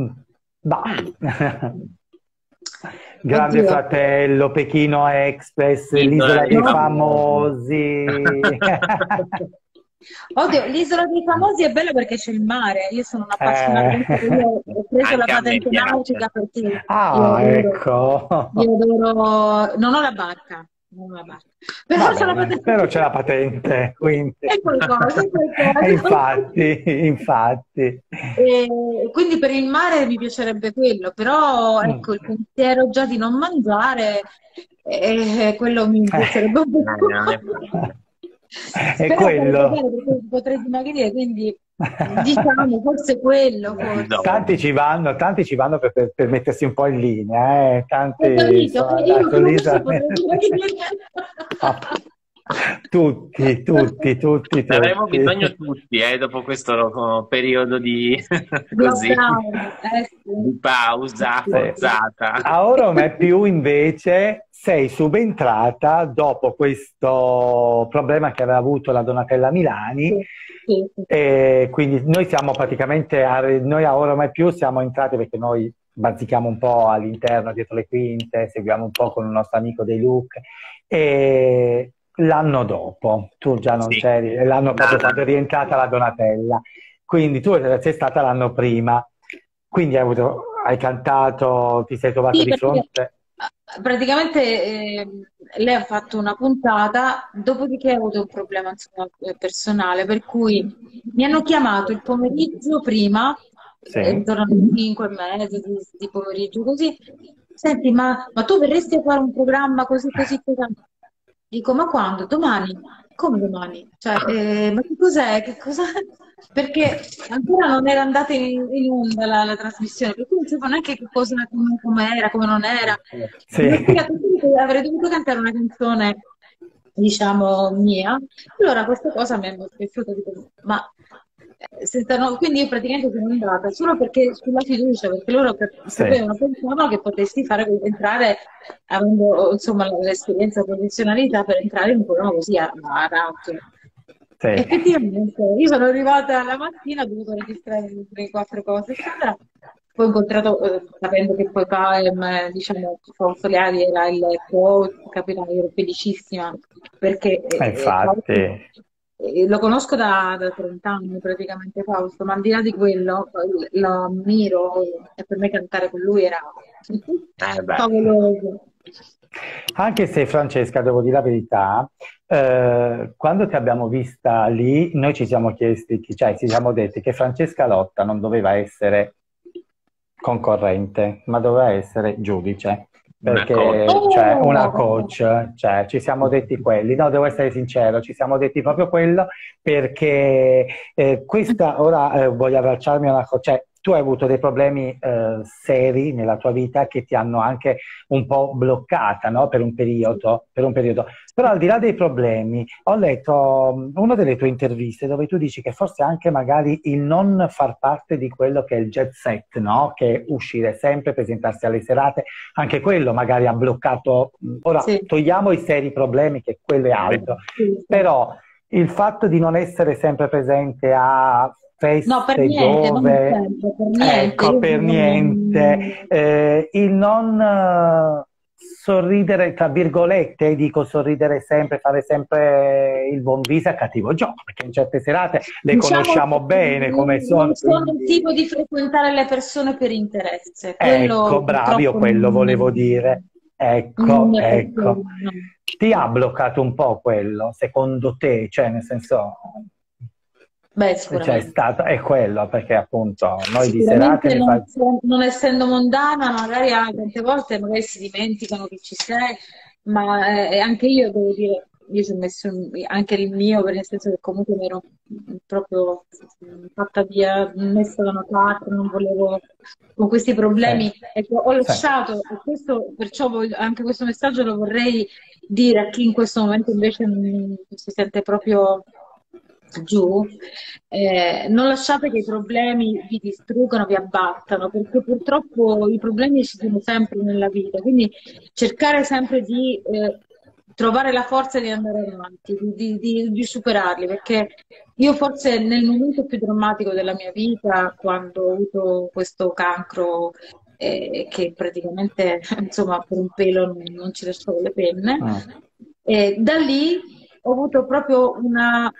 Grande Fratello, Pechino Express, l'Isola dei Famosi. Oddio, l'Isola dei Famosi è bella perché c'è il mare. Io sono un'appassionata, io ho preso la patente nautica perché ecco. Io adoro, non ho la barca. Però c'è la patente, quindi è qualcosa. infatti. Quindi per il mare mi piacerebbe quello, però ecco il pensiero già di non mangiare, quello mi piacerebbe un po'. È quello. Potrei dimagrire, quindi diciamo forse quello. Tanti ci vanno per mettersi un po' in linea, tutti. Avremo bisogno tutti, dopo questo periodo di così di pausa forzata. A Ora o mai più invece sei subentrata dopo questo problema che aveva avuto la Donatella Milani. E quindi noi siamo praticamente noi a Ora o mai più siamo entrati perché noi bazzichiamo un po' all'interno, dietro le quinte, seguiamo un po' con un nostro amico dei look, e l'anno dopo tu già non c'eri, l'anno proprio quando è rientrata la Donatella, quindi tu sei stata l'anno prima, quindi hai cantato, ti sei trovata di fronte. Praticamente lei ha fatto una puntata, dopodiché ha avuto un problema personale, per cui mi hanno chiamato il pomeriggio prima, intorno alle 5:30 di pomeriggio, così. Senti, ma tu verresti a fare un programma così? Dico, ma quando? Domani? Come domani? Cioè, ma che cos'è? Perché ancora non era andata in onda la trasmissione, per cui non sapevo neanche che cosa, come era, come non era. Avrei dovuto cantare una canzone, diciamo, mia. Allora questa cosa mi è piaciuta, ma quindi io praticamente sono andata solo perché sulla fiducia, perché loro pensavano che potessi entrare avendo insomma l'esperienza e la professionalità per entrare in un programma così a radio. Effettivamente io sono arrivata la mattina, ho dovuto registrare 3-4 cose, eccetera. Poi ho incontrato, sapendo che poi Paem, diciamo, Fausto Leali era il coach, capirai, ero felicissima perché infatti lo conosco da 30 anni praticamente Fausto, ma al di là di quello lo ammiro e per me cantare con lui era favoloso. Anche se, Francesca, devo dire la verità, quando ti abbiamo vista lì, noi ci siamo chiesti, cioè ci siamo detti che Francesca Lotta non doveva essere concorrente, ma doveva essere giudice. Perché una coach, cioè ci siamo detti quelli, no, devo essere sincero, ci siamo detti proprio quello perché questa, ora voglio abbracciarmi a una coach, cioè tu hai avuto dei problemi seri nella tua vita che ti hanno anche un po' bloccata, no? Per un periodo. Però al di là dei problemi, ho letto una delle tue interviste dove tu dici che forse anche magari il non far parte di quello che è il jet set, no? Che uscire sempre, presentarsi alle serate, anche quello magari ha bloccato. Ora, togliamo i seri problemi, che quello è altro, però il fatto di non essere sempre presente a feste, no, per niente, dove... non sempre, per niente. Ecco, per niente. Il non sorridere, tra virgolette, dico sorridere sempre, fare sempre il buon viso a cattivo gioco, perché in certe serate le conosciamo bene come sono. Non sono il tipo di frequentare le persone per interesse. Ecco, bravo, io quello volevo dire. Ecco. Ti ha bloccato un po' quello, secondo te? Cioè, nel senso... Beh, sicuramente. È quello, perché appunto noi di serate... Non essendo mondana, magari tante volte magari si dimenticano che ci sei, ma anche io devo dire, io ci ho messo anche il mio, per nel senso che comunque mi ero proprio fatta via, messa da una parte, non volevo con questi problemi. Ecco, ho lasciato, e questo, perciò anche questo messaggio lo vorrei dire a chi in questo momento invece si sente proprio giù, non lasciate che i problemi vi distruggano, vi abbattano, perché purtroppo i problemi ci sono sempre nella vita, quindi cercare sempre di trovare la forza di andare avanti, di superarli, perché io forse nel momento più drammatico della mia vita, quando ho avuto questo cancro, che praticamente insomma per un pelo non ci lasciavo le penne, da lì ho avuto proprio una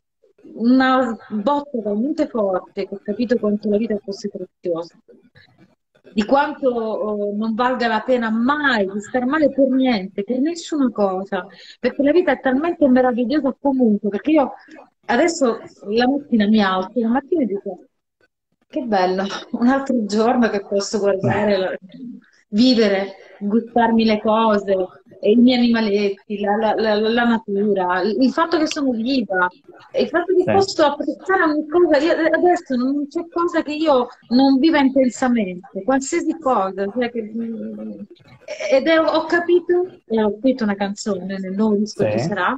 botta talmente forte che ho capito quanto la vita fosse preziosa, di quanto non valga la pena mai di star male per niente, per nessuna cosa, perché la vita è talmente meravigliosa comunque, perché io adesso la mattina mi alzo, la mattina dico che bello, un altro giorno che posso guardare, vivere, gustarmi le cose, i miei animaletti, la natura, il fatto che sono viva, il fatto che posso apprezzare ogni cosa. Io adesso non c'è cosa che io non viva intensamente, qualsiasi cosa. Cioè ho capito, e ho scritto una canzone nel nuovo disco Ci sarà.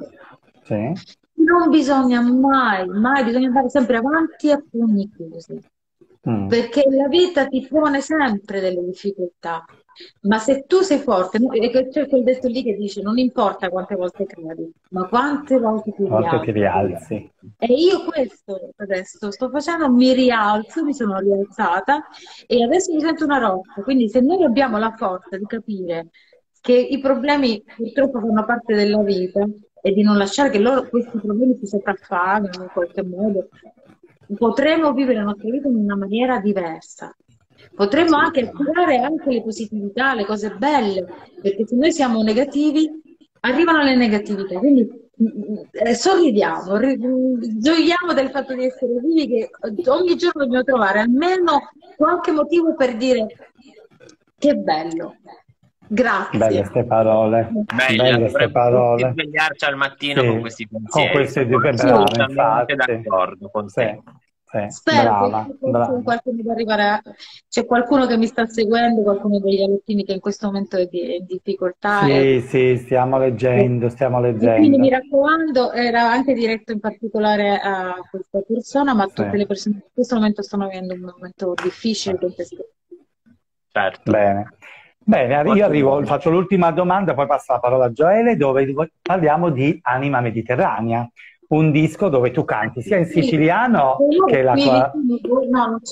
Non bisogna mai, bisogna andare sempre avanti a pugni chiusi. Perché la vita ti pone sempre delle difficoltà, ma se tu sei forte, c'è quel detto lì che dice non importa quante volte credi, ma quante volte ti rialzi. E io questo adesso sto facendo, mi rialzo, mi sono rialzata e adesso mi sento una rocca, quindi se noi abbiamo la forza di capire che i problemi purtroppo fanno parte della vita e di non lasciare che questi problemi si sopraffangano in qualche modo, potremo vivere la nostra vita in una maniera diversa. Potremmo anche attirare anche le positività, le cose belle, perché se noi siamo negativi, arrivano le negatività. Quindi sorridiamo, gioiamo del fatto di essere vivi, che ogni giorno dobbiamo trovare almeno qualche motivo per dire che bello. Grazie. Belle queste parole. Belle queste parole. Svegliarci al mattino con questi pensieri. Con queste due assolutamente d'accordo con te. Spero che qualcuno arrivare c'è qualcuno che mi sta seguendo, qualcuno degli alunni che in questo momento è in difficoltà. Sì, stiamo leggendo. Quindi mi raccomando, era anche diretto in particolare a questa persona, ma a tutte le persone che in questo momento stanno vivendo un momento difficile. Certo. Bene, io faccio l'ultima domanda, poi passo la parola a Gioele, dove parliamo di Anima Mediterranea, un disco dove tu canti sia in siciliano che la tua... No, non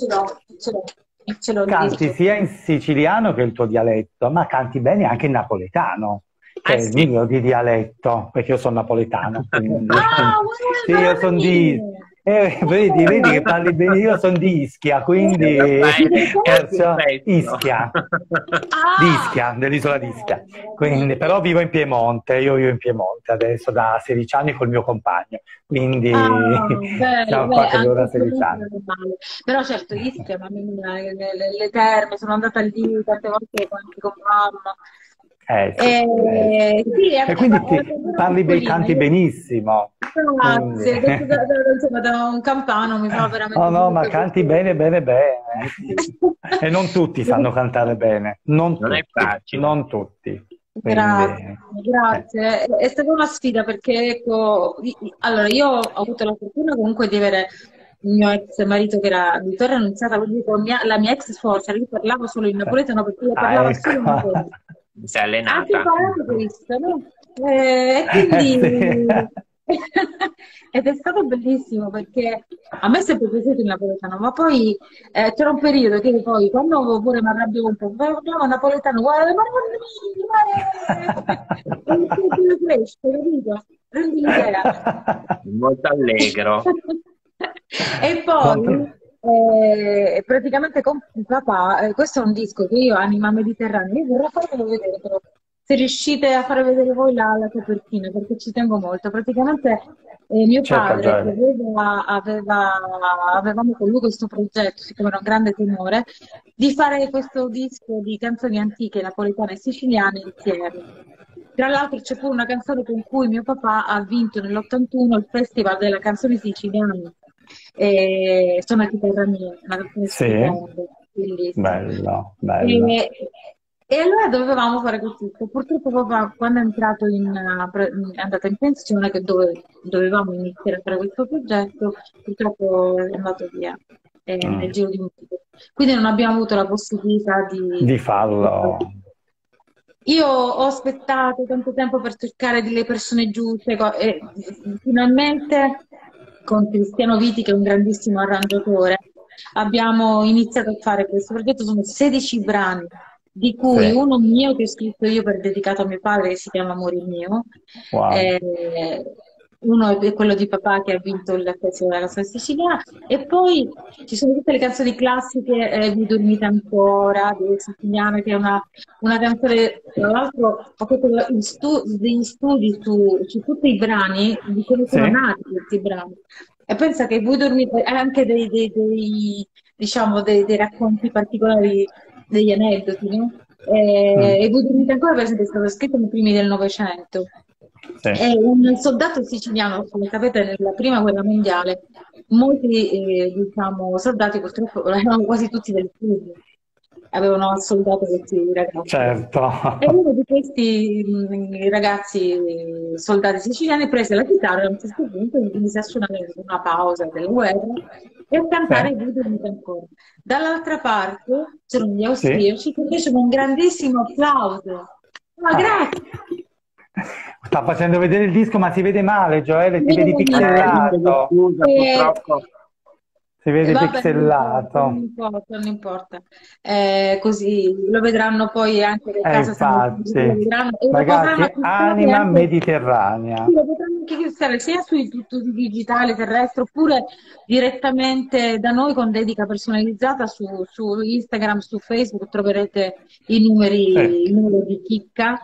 ce l'ho. Canti sia in siciliano che il tuo dialetto, ma canti bene anche in napoletano, che è il mio di dialetto, perché io sono napoletano. Quindi... sì, io sono vedi che parli bene, io sono di Ischia, quindi perciò Ischia, dell'isola di Ischia, quindi, però vivo in Piemonte, io vivo in Piemonte adesso da 16 anni col mio compagno, quindi siamo qua che da 16 anni. Però certo Ischia, le terme, sono andata lì tante volte anche con mamma. Sì. Sì, E quindi canti benissimo. Grazie, insomma, da un campano mi fa veramente No, ma molto canti piacere. bene, bene, bene. E non tutti sanno cantare bene, non Non è tutti, facile. non tutti. Grazie, Quindi, grazie. È stata una sfida perché, ecco, allora io ho avuto la fortuna comunque di avere il mio ex marito che era di Torre Annunziata, quindi con la mia ex suocera, io parlavo solo in napoletano perché io parlava solo in ecco. napoletano. Si è Anche allenata. imparare questo, no? E quindi Sì. ed è stato bellissimo perché a me è sempre piaciuto il napoletano, ma poi c'era un periodo che poi quando pure mi arrabbiavo un po', parlavo napoletano, guarda, ma non mi cresce, capito? Prendi l'idea. Molto allegro. E poi praticamente con il papà, questo è un disco che io Anima Mediterranea, io vorrei farvelo vedere però, se riuscite a fare vedere voi la copertina, perché ci tengo molto. Praticamente mio Certo, padre Gioele. avevamo con lui questo progetto, siccome era un grande tenore, di fare questo disco di canzoni antiche napoletane e siciliane insieme. Tra l'altro c'è pure una canzone con cui mio papà ha vinto nell'81 il Festival della canzone siciliana. Sono a chitarra mia, una canzone Sì, stupenda, bellissima. bello, bello. E, e allora dovevamo fare così. Purtroppo papà, quando è è andato in pensione, che dovevamo iniziare a fare questo progetto, purtroppo è andato via nel Mm. giro di un mese. Quindi non abbiamo avuto la possibilità Di di farlo. farlo. Io ho aspettato tanto tempo per cercare delle persone giuste e finalmente con Cristiano Viti, che è un grandissimo arrangiatore, abbiamo iniziato a fare questo progetto. Sono 16 brani, di cui Sì, uno mio che ho scritto io per dedicato a mio padre, che si chiama Amore mio, wow. eh, uno è quello di papà che ha vinto il Festival della canzone siciliana, e poi ci sono tutte le canzoni classiche, Vi dormite ancora, di Siciliana, che è una canzone, tra l'altro, ho fatto degli studi su tutti i brani, di come sono Sì? nati questi brani. E pensa che voi dormite anche diciamo, dei racconti particolari, degli aneddoti, no? Mm. E voi dormite ancora, per esempio, è stato scritto nei primi del Novecento. Sì. È un soldato siciliano, come sapete, nella prima guerra mondiale, molti diciamo, soldati purtroppo erano quasi tutti del sud, avevano assoldato questi ragazzi. Certo. E uno di questi ragazzi soldati siciliani prese la chitarra a un certo punto e mise a suonare una pausa della guerra e a cantare Sì? i Beatles ancora. Dall'altra parte c'erano gli Sì? austriaci che fecero un grandissimo applauso. Ma Ah. grazie! Sta facendo vedere il disco, ma si vede male, Gioele, ti Vede vedi benissimo. Vi chiedo pixelato. scusa, purtroppo. Si vede Vabbè, non importa, non pixelato. importa, non importa. Così lo vedranno poi anche nel caso se non lo Infatti. vedranno e lo potranno Ragazzi, acquistare anima anche, mediterranea. sì, lo potranno anche acquistare sia sui tutto digitale terrestre oppure direttamente da noi con dedica personalizzata su Instagram, su Facebook troverete Sì. il numero di Chicca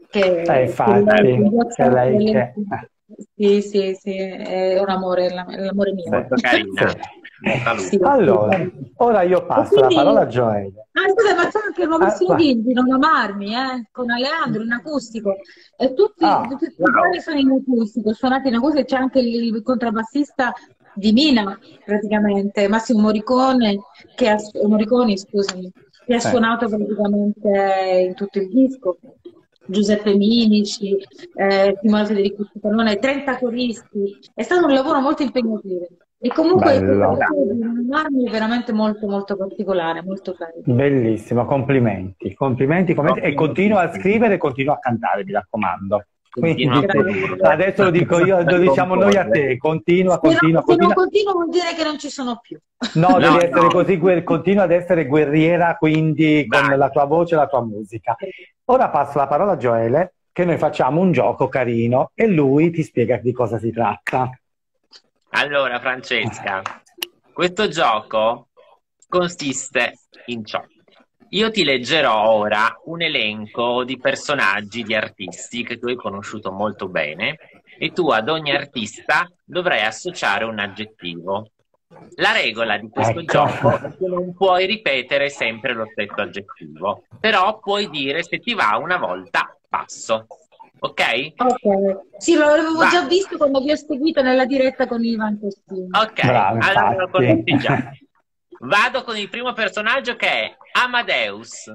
che lei Infatti, con che WhatsApp, lei che... sì, sì, sì, è un amore, è l'amore mio. Sì, Molto carina. sì. La Sì, saluto. Allora, assolutamente. ora io E passo la quindi, parola a Gioele. scusa, ma c'è anche il Ah, nuovissimo vai. di Non amarmi, con Aleandro in acustico. E tutti Ah, i Wow. brani sono in acustico, suonati in acustico, c'è anche il contrabbassista di Mina, praticamente, Massimo Morricone, Morriconi, scusami, che ha sì. suonato praticamente in tutto il disco. Giuseppe Minici, Simone Federico Stefano, 30 coristi. È stato un lavoro molto impegnativo. E comunque questa Bello. canzone di Non amarmi è veramente molto molto particolare, molto carina. Bellissimo, complimenti, complimenti, complimenti. E Ottimo continua a titolo. scrivere e continua a cantare, mi raccomando. Continua a Quindi Grazie. produrre. adesso lo dico io, lo Per diciamo noi a comporre. te, continua, Se continua, non continua. continuo vuol dire che non ci sono più. No, devi No, essere no. così, continua ad essere guerriera, quindi con Vai. la tua voce e la tua musica. Ora passo la parola a Gioele, che noi facciamo un gioco carino e lui ti spiega di cosa si tratta. Allora, Francesca, questo gioco consiste in ciò. Io ti leggerò ora un elenco di personaggi, di artisti che tu hai conosciuto molto bene e tu ad ogni artista dovrai associare un aggettivo. La regola di questo Ecco. gioco è che non puoi ripetere sempre lo stesso aggettivo, però puoi dire se ti va una volta passo. Ok? Ok, sì, lo avevo Va. già visto quando vi ho seguito nella diretta con Ivan Costini. Ok, Bravo, allora lo infatti. conosci già. Vado con il primo personaggio che è Amadeus.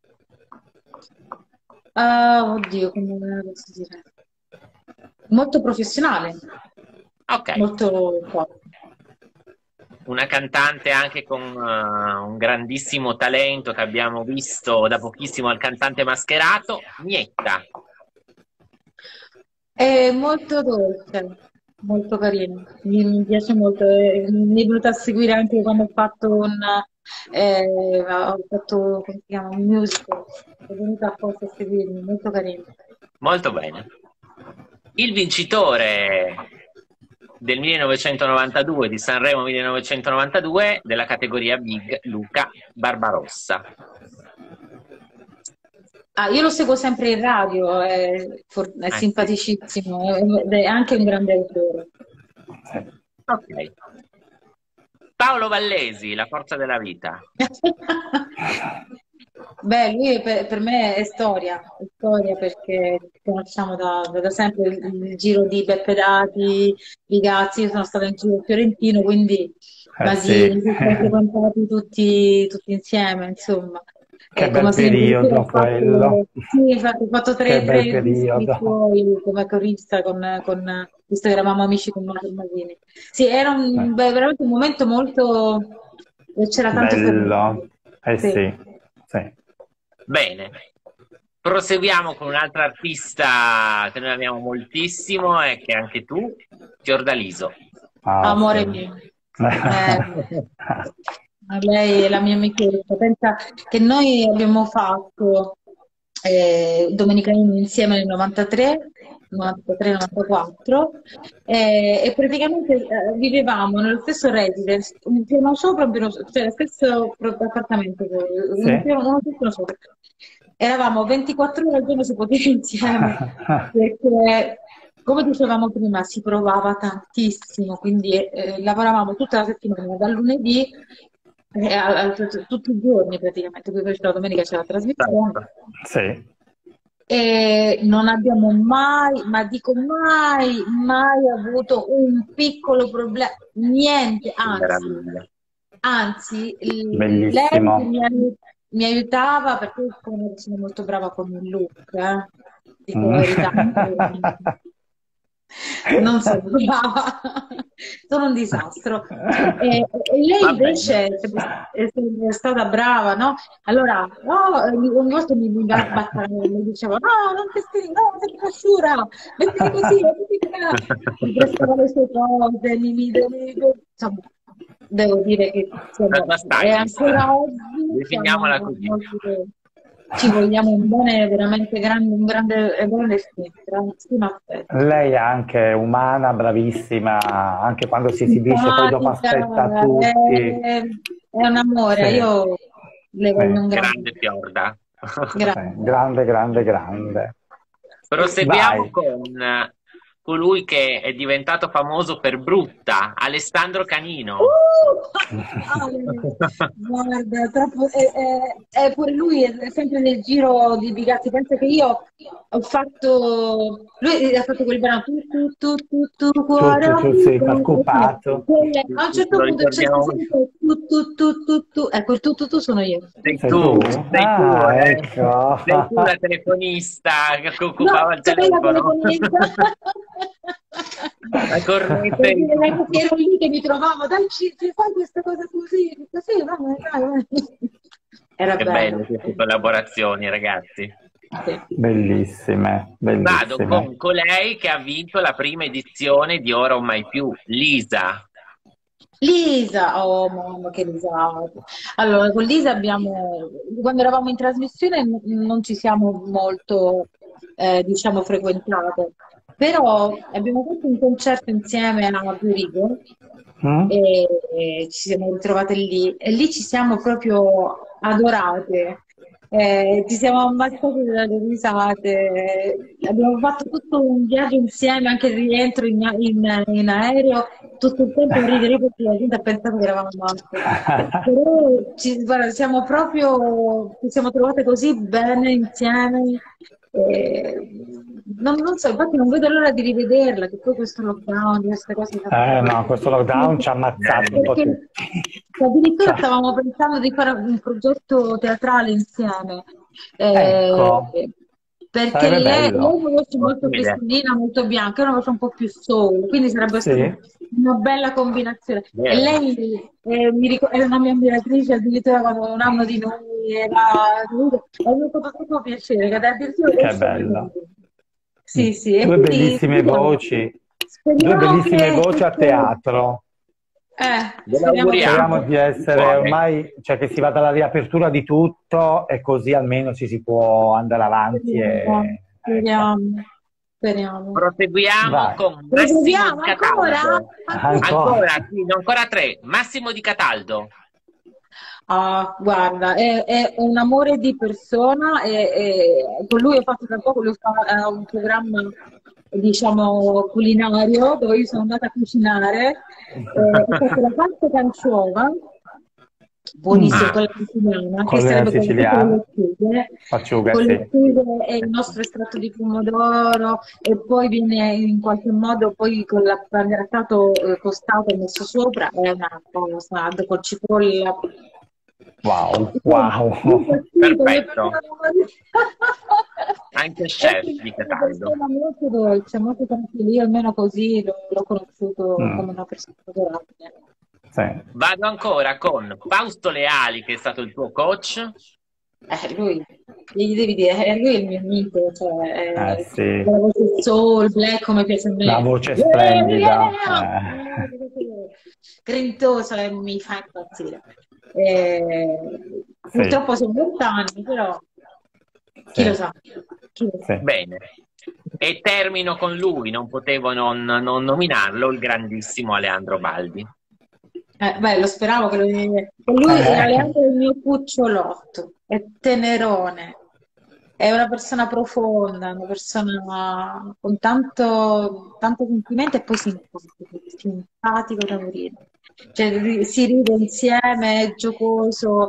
Oddio, come posso dire? Molto professionale, Ok, molto forte. una cantante anche con un grandissimo talento che abbiamo visto da pochissimo al Cantante Mascherato, Mietta. È molto dolce, molto carino, mi piace molto. Mi è venuta a seguire anche quando ho fatto, come si chiama, un musical, è venuta apposta a seguirmi, molto carino. Molto bene. Il vincitore del 1992 di Sanremo 1992 della categoria Big, Luca Barbarossa. Io lo seguo sempre in radio, è simpaticissimo, ed è anche un grande autore. Ok. Paolo Vallesi, La forza della vita. Beh, lui per me è storia perché conosciamo da sempre il giro di Beppe Dati, Vigazzi, io sono stata in giro fiorentino, quindi Masini, Sì. li ho frequentati tutti insieme, insomma. Che Come bel periodo quello. sì, ho fatto Che tre bel dischi periodo. suoi come corista visto che eravamo amici con Masini. Sì, era veramente un momento molto... c'era tanto fermento. Bello. Sì, sì. Bene. Proseguiamo con un'altra artista che noi amiamo moltissimo e che anche tu, Fiordaliso. Amore Sì. mio. Lei è la mia amichetta. Pensa che noi abbiamo fatto Domenicanini insieme nel 93-94 e praticamente vivevamo nello stesso residence, un piano sopra, cioè lo stesso appartamento, uno sopra. Eravamo 24 ore al giorno si poteva insieme perché come dicevamo prima, si provava tantissimo, quindi lavoravamo tutta la settimana, dal lunedì tutti i giorni praticamente, poi la domenica c'è la trasmissione. Sì. E non abbiamo mai, ma dico mai avuto un piccolo problema, niente, anzi, Bellissimo. lei mi aiutava perché sono molto brava con il look, dico la verità. Non sono brava, sono un disastro. E lei invece è sempre stata brava, no? Allora, ogni volta mi mi diceva, no, non vestiti, no, sei casciura, vestiti così, mi prestava le sue cose, insomma, devo dire che è ancora oggi definiamola così. ci vogliamo un bene veramente grande, un grande lei è anche umana, bravissima, anche quando si esibisce, poi dopo aspetta tutti. È un amore, Sì. Io le voglio un grande Fiorda. Grande. Proseguiamo con colui che è diventato famoso per Brutta, Alessandro Canino. Guarda, pure lui è sempre nel giro di Bigatti. Pensa che io ho fatto, lui ha fatto quel brano tu cuore, sei preoccupato. A un certo punto c'è tu, ecco il tu sono io. Sei tu, ecco. Sei tu la telefonista che occupava il telefono. La corrente. Ero lì che mi trovavo, dai, ci fai questa cosa così, dai. Era che bello queste collaborazioni, ragazzi. Sì. Bellissime. Vado con colei che ha vinto la prima edizione di Ora o Mai Più, Lisa, oh mamma che risate. Allora, con Lisa quando eravamo in trasmissione non ci siamo molto, diciamo, frequentate, però abbiamo fatto un concerto insieme a Zurigo e ci siamo ritrovate lì e lì ci siamo proprio adorate. Ci siamo ammazzate dalle risate, abbiamo fatto tutto un viaggio insieme, anche il rientro in aereo, tutto il tempo a ridere perché la gente ha pensato che eravamo morte. Però guarda, ci siamo trovate così bene insieme Non so, infatti non vedo l'ora di rivederla, che poi questo lockdown, queste cose... No, questo lockdown ci ha ammazzato un po' Perché tutti. addirittura stavamo pensando di fare un progetto teatrale insieme, Ecco, perché sarebbe lei è bello. una voce molto Ottima idea. cristallina, molto bianca, è una voce un po' più soul, quindi sarebbe stata Sì, una bella combinazione. E Vero. lei era una mia ammiratrice addirittura quando un anno di noi era... E mi ha fatto proprio piacere, che addirittura che adesso... bello. Sì, sì, e Due quindi bellissime voci, due speriamo bellissime che... voci a teatro. Ve Speriamo che... Speriamo l'auguriamo. di essere ormai, cioè che si vada alla riapertura di tutto e così almeno ci si può andare avanti Speriamo, e ecco. speriamo, speriamo. Proseguiamo Vai, con Massimo Proseguiamo Di ancora? Cataldo. Ancora? ancora. Ancora, sì, ancora tre. Massimo Di Cataldo. Ah, guarda, è un amore di persona e con lui ho fatto da poco, lui fa un programma, diciamo, culinario dove io sono andata a cucinare, ho fatto la pasta canciova, buonissima, Ah, quella siciliana, che Quella sarebbe con tutte le siciliana, lenticchie, acciuga, con le sì. lenticchie e il nostro estratto di pomodoro e poi viene in qualche modo poi con il pangrattato tostato e messo sopra, è una cosa, con cipolla. Wow, Io wow. impazzito, perfetto. Anche è chef Di una Cataldo. persona molto dolce, molto tranquilla, io almeno così l'ho conosciuto come Mm, una persona adorabile. sì. Vado ancora con Fausto Leali, che è stato il tuo coach. Lui, gli devi dire, lui è il mio mito, cioè, Sì, la voce soul, black come piace a la me. voce Yeah, splendida. yeah! Grintosa e mi fa impazzire. Sì, Purtroppo sono lontani, però chi lo sì, sa, chi lo sa. sì. Bene. E termino con lui, non potevo non nominarlo, il grandissimo Aleandro Baldi. Beh, lo speravo che lui era Eh, Leandro il mio cucciolotto, è tenerone, è una persona profonda, una persona con tanto sentimento e poi simpatico da morire. Cioè, si ride insieme, è giocoso.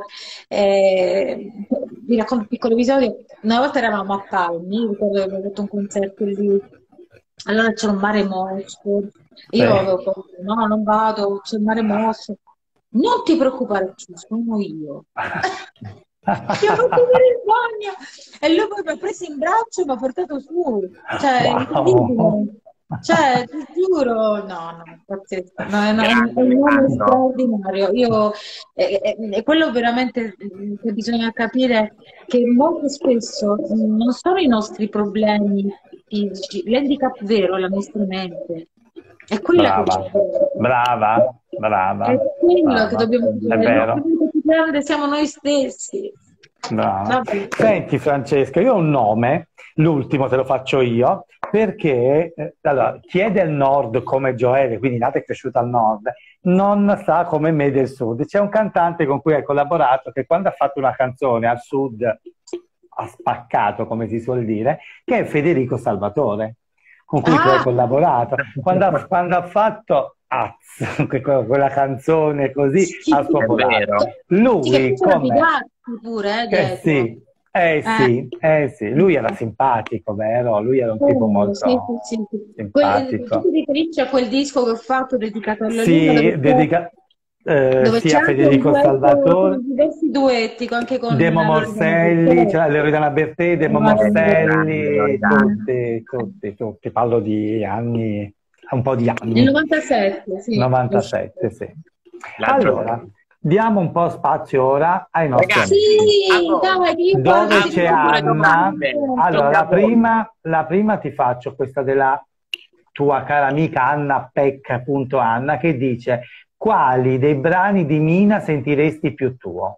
Vi racconto un piccolo episodio. Una volta eravamo a Palmi, ricordo che avevo fatto un concerto lì, allora c'era un mare mosso. sì. Io avevo paura, no, non vado, c'è il mare mosso. Non ti preoccupare, ci sono io. Ti ho fatto venire il bagno e lui poi mi ha preso in braccio e mi ha portato su. Cioè, è Wow. incredibile. Cioè, ti giuro, no, pazzesco. No, è Grande un uomo Aleandro. straordinario. È quello veramente che bisogna capire che molto spesso non sono i nostri problemi fisici, l'handicap vero è la nostra mente. È quella che ci Brava, brava, è brava, quello che brava. dobbiamo È dire. Il nostro vero. mente più grande siamo noi stessi. Brava. Vabbè. Senti Francesca, io ho un nome, l'ultimo te lo faccio io, perché allora, chi è del nord come Gioele, quindi nata e cresciuta al nord, non sa come me del sud. C'è un cantante con cui hai collaborato che quando ha fatto una canzone al sud ha spaccato, come si suol dire, che è Federico Salvatore, con cui tu hai Ah, collaborato. Quando ha fatto quella canzone così ha sì, È spopolato. vero. sì, che poi Lui c'era come... Bigatti pure, dietro. sì, sì, lui era simpatico, vero? Lui era un tipo Sì, molto sì, sì. Tu simpatico. ti riferisci a quel disco che ho fatto dedicato a Lolita Sì, dove sì, c'è a anche un Federico duetto, Salvatore, con diversi duetti, anche con Demo Loredana Morselli, Bertè. cioè Loredana Bertè, Demo Grande Morselli, Loredana. tutti, parlo di anni, un po' di Nel anni, 97, sì, è uscito. 97, sì. L'altro Allora, tempo. diamo un po' spazio ora ai nostri Ragazzi, amici. a Sì, voi. dai, che io qua Dove così A c'è voi due Anna? domande. Allora, Tocca a voi. la prima ti faccio questa della tua cara amica Anna Pecca.Anna che dice: quali dei brani di Mina sentiresti più tuo?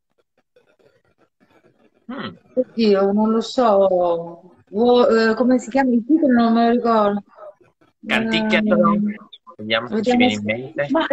Mm, Oddio, non lo so. Come si chiama il titolo? Non me lo ricordo. Canticchiatelo. Ehm, Vediamo se ci vediamo viene in mente. ma,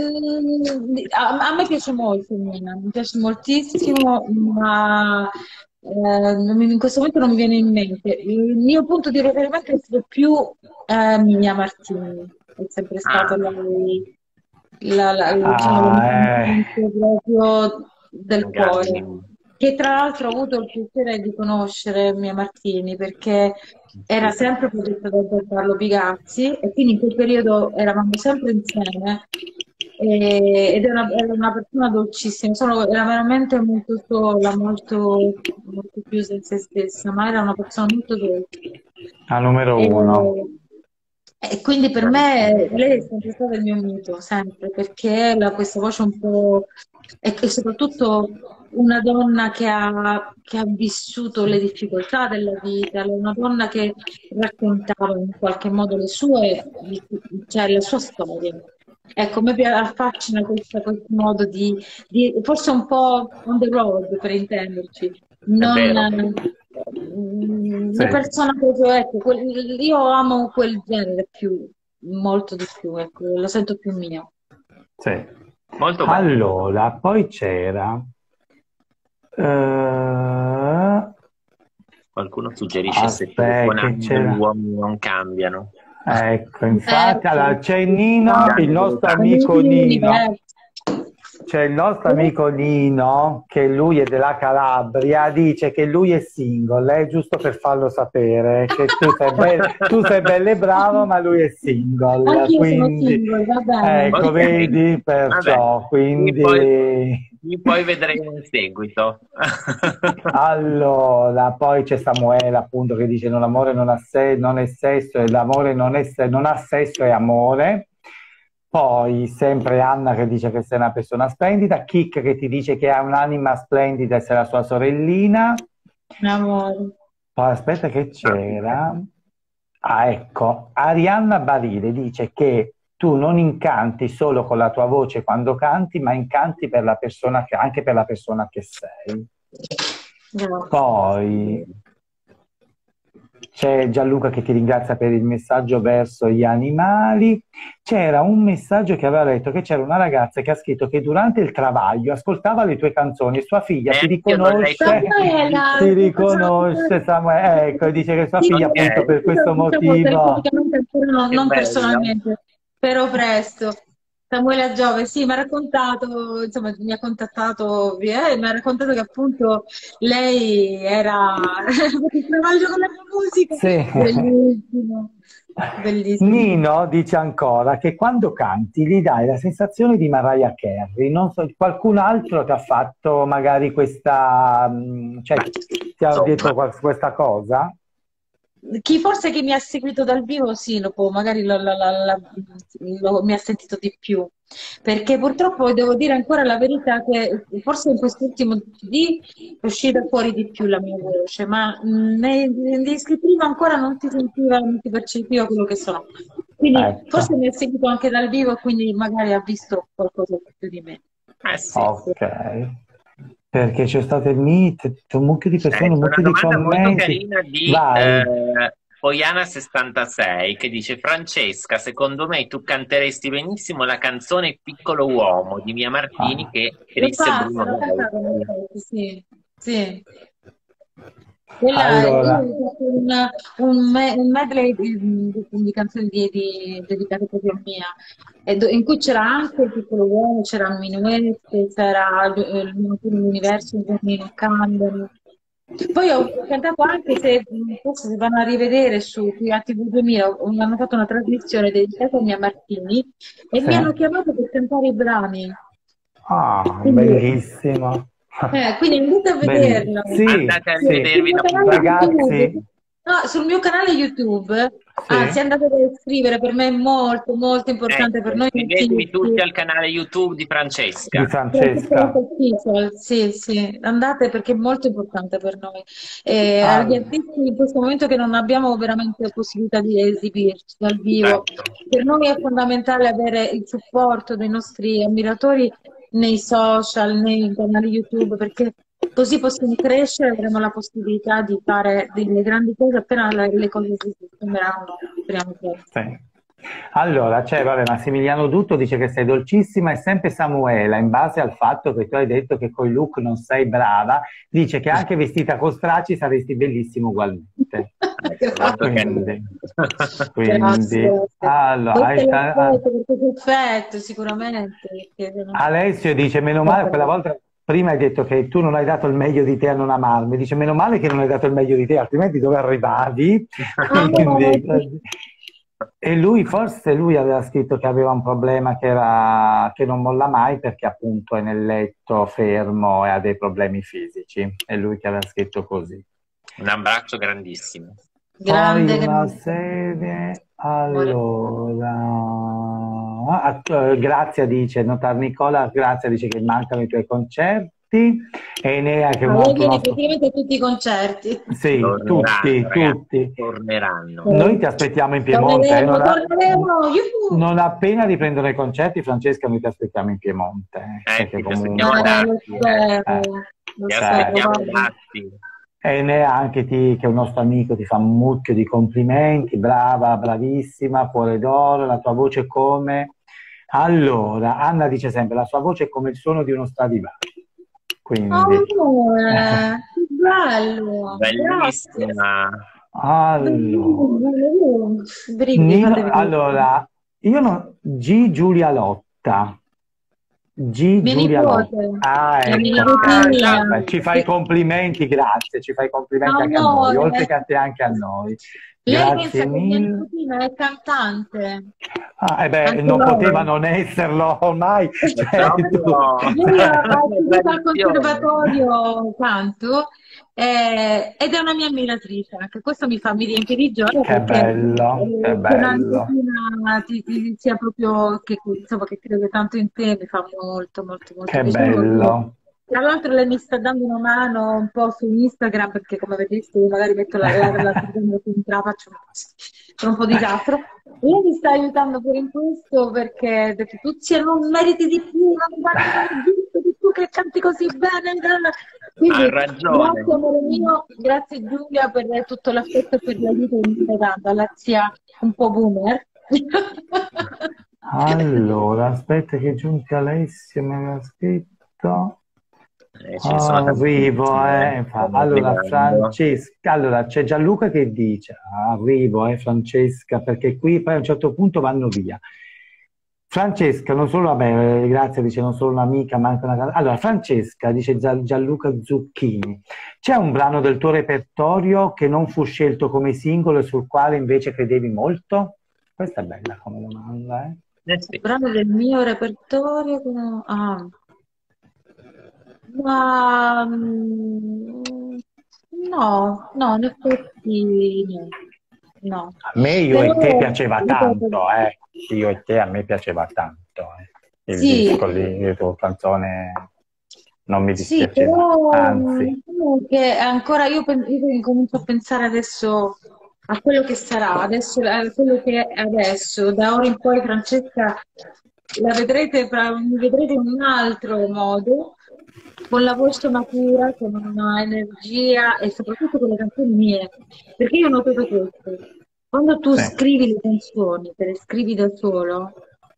a me piace molto Mina, mi piace moltissimo, ma in questo momento non mi viene in mente. Il mio punto di riferimento è stato più Mia Martini, è sempre stato Ah, lei, diciamo, la Ah, mia proprio del grande cuore. Mimì. che tra l'altro ho avuto il piacere di conoscere Mia Martini, perché era sempre protetta da Giancarlo Pigazzi e quindi in quel periodo eravamo sempre insieme ed era una persona dolcissima, era veramente molto sola, molto chiusa in se stessa, ma era una persona molto dolce. La numero E, uno. e quindi per me lei è sempre stata il mio mito, sempre, perché questa voce un po'... e soprattutto una donna che ha vissuto le difficoltà della vita, una donna che raccontava in qualche modo le sue, cioè la sua storia. Ecco, a me affascina questo modo forse un po' on the road per intenderci, È vero. una persona proprio, ecco, io amo quel genere molto di più, ecco, lo sento più mio. Sì. Molto bello. Allora, poi c'era... Qualcuno suggerisce se Aspetta, telefonando che c'era... gli uomini non cambiano. Ecco, infatti, allora, c'è Sì. Nino, il nostro amico Nino. C'è il nostro amico Nino, che lui è della Calabria, dice che lui è single, giusto per farlo sapere, che tu sei bello e bravo, ma lui è single. Anch'io Quindi, sono single, va bene. ecco, Ok. vedi, perciò, Vabbè. quindi... Poi vedremo in seguito. Allora, poi c'è Samuele appunto che dice: "No, l'amore non è sesso e l'amore non ha sesso, è amore". Poi sempre Anna che dice che sei una persona splendida, Kik che ti dice che ha un'anima splendida e sei la sua sorellina. Amore. Poi aspetta che c'era. Ah, ecco, Arianna Barile dice che tu non incanti solo con la tua voce quando canti, ma incanti per la persona anche per la persona che sei. Grazie. Poi c'è Gianluca che ti ringrazia per il messaggio verso gli animali. C'era un messaggio che aveva detto che c'era una ragazza che ha scritto che durante il travaglio ascoltava le tue canzoni e sua figlia ti riconosce, Samuele, ecco, e dice che sua figlia appunto per questo motivo... Non personalmente, però presto. Samuele Giove, sì, mi ha raccontato, insomma, mi ha contattato e mi ha raccontato che appunto lei era il travaglio con la mia musica. Sì. Bellissimo, bellissimo. Nino dice ancora che quando canti gli dai la sensazione di Mariah Carey. Non so, qualcun altro ti ha fatto magari questa, cioè ti ha detto questa cosa? Chi forse che mi ha seguito dal vivo, sì, magari mi ha sentito di più, perché purtroppo devo dire ancora la verità che forse in quest'ultimo CD è uscita fuori di più la mia voce, ma nei dischi prima ancora non ti sentiva, non ti percepiva quello che sono. Quindi Ecco. forse mi ha seguito anche dal vivo, quindi magari ha visto qualcosa più di me. Sì. Ok. Perché c'è stato il meet, un mucchio di persone, un mucchio di una domanda molto commenti. carina di Poiana66 che dice: Francesca, secondo me tu canteresti benissimo la canzone Piccolo Uomo di Mia Martini che scrisse Bruno Volpi. Sì, sì. Quella Allora. un medley di canzoni dedicate proprio a Mia, in cui c'era anche il Piccolo Uomo, c'erano Minuette, c'era l'universo, un giorno non cambiano. Poi ho cantato anche, forse si vanno a rivedere su TV 2000, hanno fatto una trasmissione dedicata a Mia Martini e mi hanno chiamato per cantare i brani. Ah, bellissimo. Quindi andate a vederlo. Sì, andate a vedervi ragazzi. Sul mio canale YouTube, anzi andate a iscrivere, per me è molto molto importante, per noi iscrivetevi tutti al canale YouTube di Francesca. Sì, andate perché è molto importante per noi. Agli artisti in questo momento che non abbiamo veramente possibilità di esibirci dal vivo, per noi è fondamentale avere il supporto dei nostri ammiratori nei social, nei canali YouTube, perché così possiamo crescere e avremo la possibilità di fare delle grandi cose appena le cose si sistemeranno. Speriamo che... Sì. Allora, c'è Massimiliano Dutto dice che sei dolcissima e sempre Samuela, in base al fatto che tu hai detto che con i look non sei brava, dice che anche vestita con stracci saresti bellissima ugualmente. Quindi allora, perfetto, sicuramente. Alessio dice: meno male, quella volta prima hai detto che tu non hai dato il meglio di te a non amarmi, dice meno male che non hai dato il meglio di te, altrimenti dove arrivavi? Quindi, e lui, forse lui aveva scritto che aveva un problema che non molla mai perché appunto è nel letto fermo e ha dei problemi fisici. È lui che aveva scritto così. Un abbraccio grandissimo. Grande, Poi una grande. serie, allora, Grazia dice, Notar Nicola, Grazia dice che mancano i tuoi concerti, e Enea che è un Lei altro viene nostro... praticamente a tutti i concerti. Sì, tutti, Ragazzi, tutti. torneranno. Noi ti aspettiamo in Piemonte, Torneremo, torneremo, non appena riprendono i concerti, Francesca, noi ti aspettiamo in Piemonte. Perché ti comunque... aspettiamo lo spero, lo ti spero, aspettiamo guarda. E Enea anche che è un nostro amico, ti fa un mucchio di complimenti, brava, bravissima, cuore d'oro, la tua voce è come... Allora, Anna dice sempre, la sua voce è come il suono di uno Stradivari. Quindi... Amore, che bello, Bellissima. Allora, brividi, fatevi allora, io non... G. Giulia Lotta. G. mia Giulia nipote, Lotta. la mia Ecco, nipotina. ci fai complimenti, grazie, ci fai complimenti anche a noi, oltre Amore, che a te anche a noi. lei Grazie pensa che mia mille. nipotina è cantante. Anche non lei. poteva non esserlo ormai. Lei ha studiato al conservatorio canto ed è una mia ammiratrice, anche questo mi riempie di gioia Che perché bello, che che una bello. nipotina ti sia proprio insomma, che crede tanto in te mi fa molto molto molto Che piacere. bello. Tra l'altro lei mi sta dando una mano un po' su Instagram perché come avete visto io magari metto la faccio un po' disastro. Lei mi sta aiutando pure in questo perché ha detto tu non meriti di più, non visto di più che canti così bene. Quindi Ha ragione. grazie amore mio, grazie Giulia per tutto l'affetto e per l'aiuto che mi stai dando alla zia un po' boomer. Allora, aspetta che è giunta Alessio, mi aveva scritto. Ce ne sono Arrivo, tantissime, allora Francesca, allora c'è Gianluca che dice, arrivo Francesca, perché qui poi a un certo punto vanno via. Francesca, non solo, vabbè, grazie, dice non solo un'amica, ma anche una... Allora, Francesca, dice Gianluca Zucchini, c'è un brano del tuo repertorio che non fu scelto come singolo e sul quale invece credevi molto? Questa è bella come domanda, Sì. Un brano del mio repertorio? Ma no, in effetti no. A me Io e te piaceva tanto, Io e te a me piaceva tanto. Il disco lì, la tua canzone non mi dispiaceva, sì, però, anzi. Che ancora io comincio a pensare adesso a quello che sarà, adesso, a quello che è adesso, da ora in poi Francesca mi vedrete in un altro modo, con la voce matura, con una energia e soprattutto con le canzoni mie, perché io ho notato questo, quando tu scrivi le canzoni, te le scrivi da solo,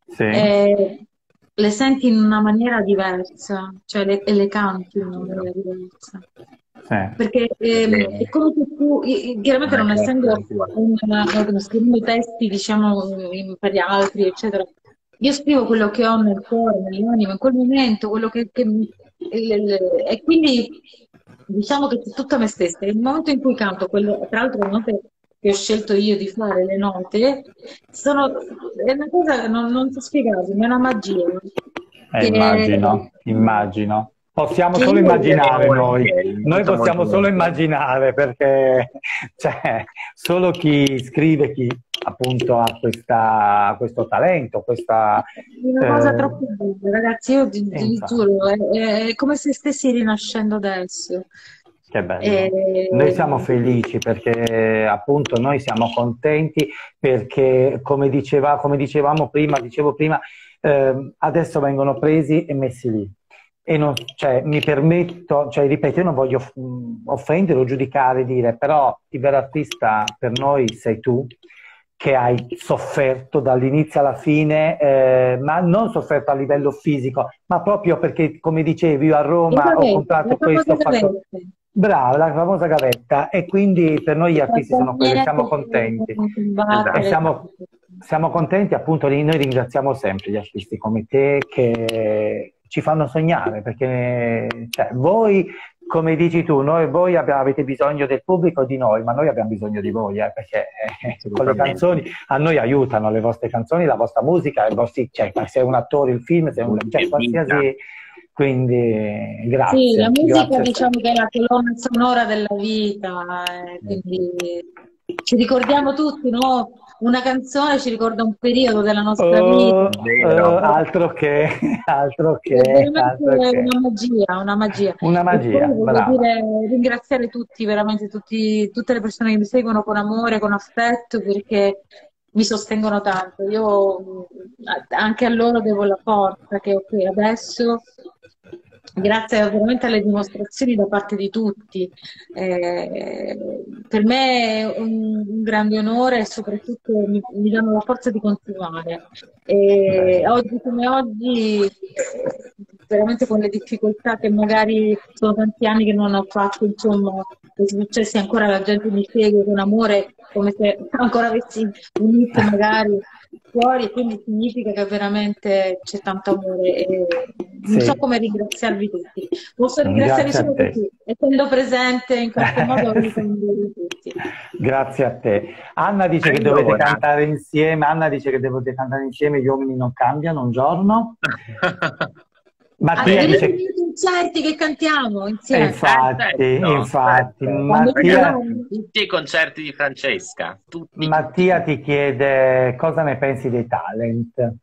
le senti in una maniera diversa, cioè le canti in una maniera diversa. Perché è come se tu, chiaramente non essendo scrivendo testi, diciamo, per gli altri, eccetera, io scrivo quello che ho nel cuore, nell'animo, in quel momento, quello e quindi diciamo che tutta me stessa. Il momento in cui canto, tra l'altro le note che ho scelto io di fare, le note, è una cosa non si spiega, è una magia. Immagino. Possiamo solo immaginare noi possiamo solo immaginare perché solo chi scrive, chi appunto ha questo talento, questa... Una cosa troppo bella, ragazzi, io ti giuro, è come se stessi rinascendo adesso. Che bello. Noi siamo felici perché appunto noi siamo contenti perché come dicevo prima, adesso vengono presi e messi lì. E non, mi permetto, ripeto, io non voglio offendere o giudicare, dire, però il vero artista per noi sei tu, che hai sofferto dall'inizio alla fine, ma non sofferto a livello fisico, ma proprio perché, come dicevi, io a Roma ho comprato questo, ho fatto... Brava, la famosa gavetta, e quindi per noi gli artisti sono quelli, siamo contenti. E siamo contenti, appunto, noi ringraziamo sempre gli artisti come te che ci fanno sognare, perché cioè, voi, come dici tu, voi avete bisogno del pubblico di noi, ma noi abbiamo bisogno di voi, perché con le canzoni a noi aiutano, le vostre canzoni, la vostra musica, cioè, se è un attore, il film, se è cioè, qualsiasi... Quindi grazie. Sì, la musica grazie. diciamo che è la colonna sonora della vita, quindi ci ricordiamo tutti, no? Una canzone ci ricorda un periodo della nostra vita. Altro che. È veramente una magia, una magia. Una magia, voglio dire, ringraziare tutti, veramente tutte le persone che mi seguono con amore, con affetto, perché mi sostengono tanto. Io anche a loro devo la forza che adesso, grazie veramente alle dimostrazioni da parte di tutti, per me è un grande onore e soprattutto mi danno la forza di continuare. Oggi come oggi, veramente con le difficoltà che magari sono tanti anni che non ho fatto, insomma, questi successi, ancora la gente mi segue con amore, come se ancora avessi unito magari fuori, quindi significa che veramente c'è tanto amore e non so come ringraziarvi tutti. Posso ringraziarvi solo tutti, essendo presente in qualche modo tutti. Grazie a te. Anna dice che dovete cantare insieme, Gli uomini non cambiano un giorno. Mattia dice i concerti che cantiamo insieme. Infatti. Mattia... Tutti i concerti di Francesca. Tutti. Mattia ti chiede cosa ne pensi dei talent.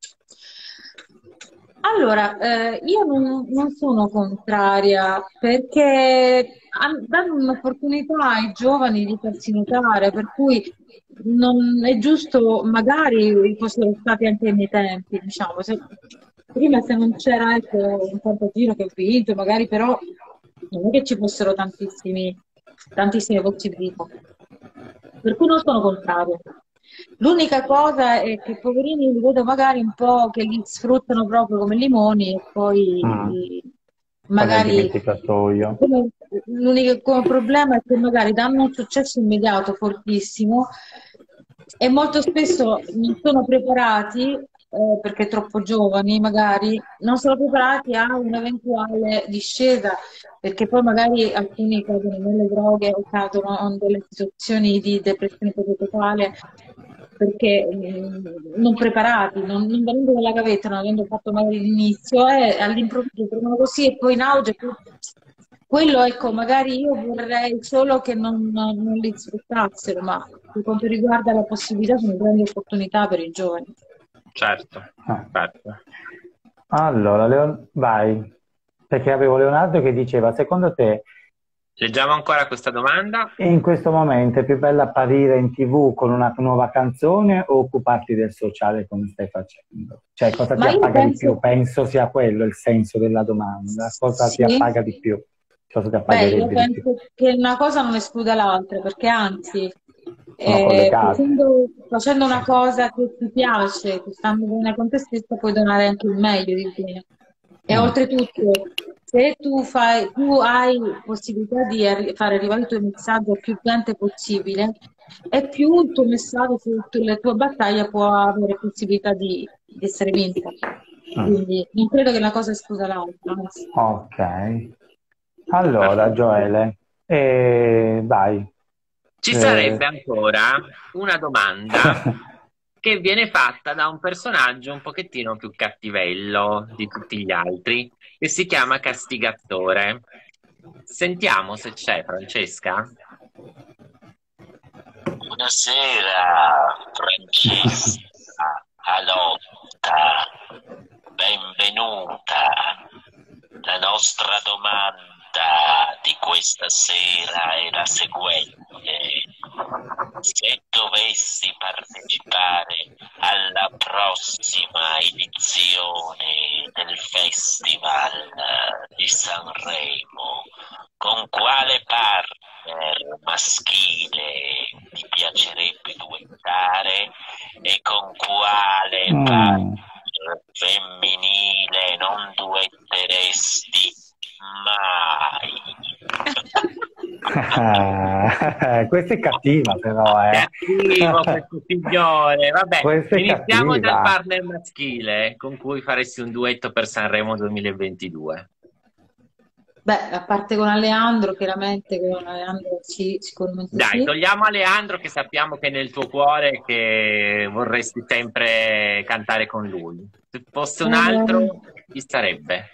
Allora, io non sono contraria, perché danno un'opportunità ai giovani di farsi notare, per cui non è giusto, magari fossero stati anche ai miei tempi, diciamo, prima se non c'era un Fantagiro che ho vinto, magari, però non è che ci fossero tantissime possibilità, per cui non sono contraria. L'unica cosa è che poverini li vedo magari un po' che li sfruttano proprio come limoni e poi magari l'unico problema è che magari danno un successo immediato fortissimo e molto spesso non sono preparati, perché troppo giovani magari, non sono preparati a un'eventuale discesa, perché poi magari alcuni cadono nelle droghe o cadono in delle situazioni di depressione totale, perché non preparati, non venendo dalla gavetta, non avendo fatto magari l'inizio, all'improvviso tornano così e poi in auge. Quello, ecco, magari io vorrei solo che non li sfruttassero, ma per quanto riguarda la possibilità sono grandi opportunità per i giovani. Certo. Allora, vai, perché avevo Leonardo che diceva, secondo te, leggiamo ancora questa domanda? In questo momento è più bello apparire in TV con una nuova canzone o occuparti del sociale come stai facendo? Cioè, cosa ti appaga di più? Penso sia quello il senso della domanda. Cosa ti appaga di più? Cosa ti appagherebbe di più? Io penso che una cosa non escluda l'altra, perché anzi, facendo una cosa che ti piace, stando bene con te stessa, puoi donare anche il meglio di te. E oltretutto, se tu hai possibilità di fare arrivare il tuo messaggio a più gente possibile, e più il tuo messaggio, la tua battaglia può avere possibilità di essere vinta. Quindi non credo che una cosa escluda l'altra. Ok. Allora, Gioele, vai. Ci sarebbe ancora una domanda che viene fatta da un personaggio un pochettino più cattivello di tutti gli altri, che si chiama Castigatore. Sentiamo se c'è, Francesca. Buonasera, Francesca Alotta, benvenuta. La nostra domanda di questa sera è la seguente: se dovessi partecipare alla prossima edizione del Festival di Sanremo, con quale partner maschile ti piacerebbe duettare e con quale partner femminile non duetteresti mai? questa è cattiva però, Cattivo questo signore. Vabbè, Questa è iniziamo cattiva. dal partner maschile con cui faresti un duetto per Sanremo 2022. Beh, a parte con Aleandro, chiaramente con Aleandro sì, sicuramente Dai, sì. togliamo Aleandro, che sappiamo che è nel tuo cuore, che vorresti sempre cantare con lui. Se fosse un altro, chi sarebbe?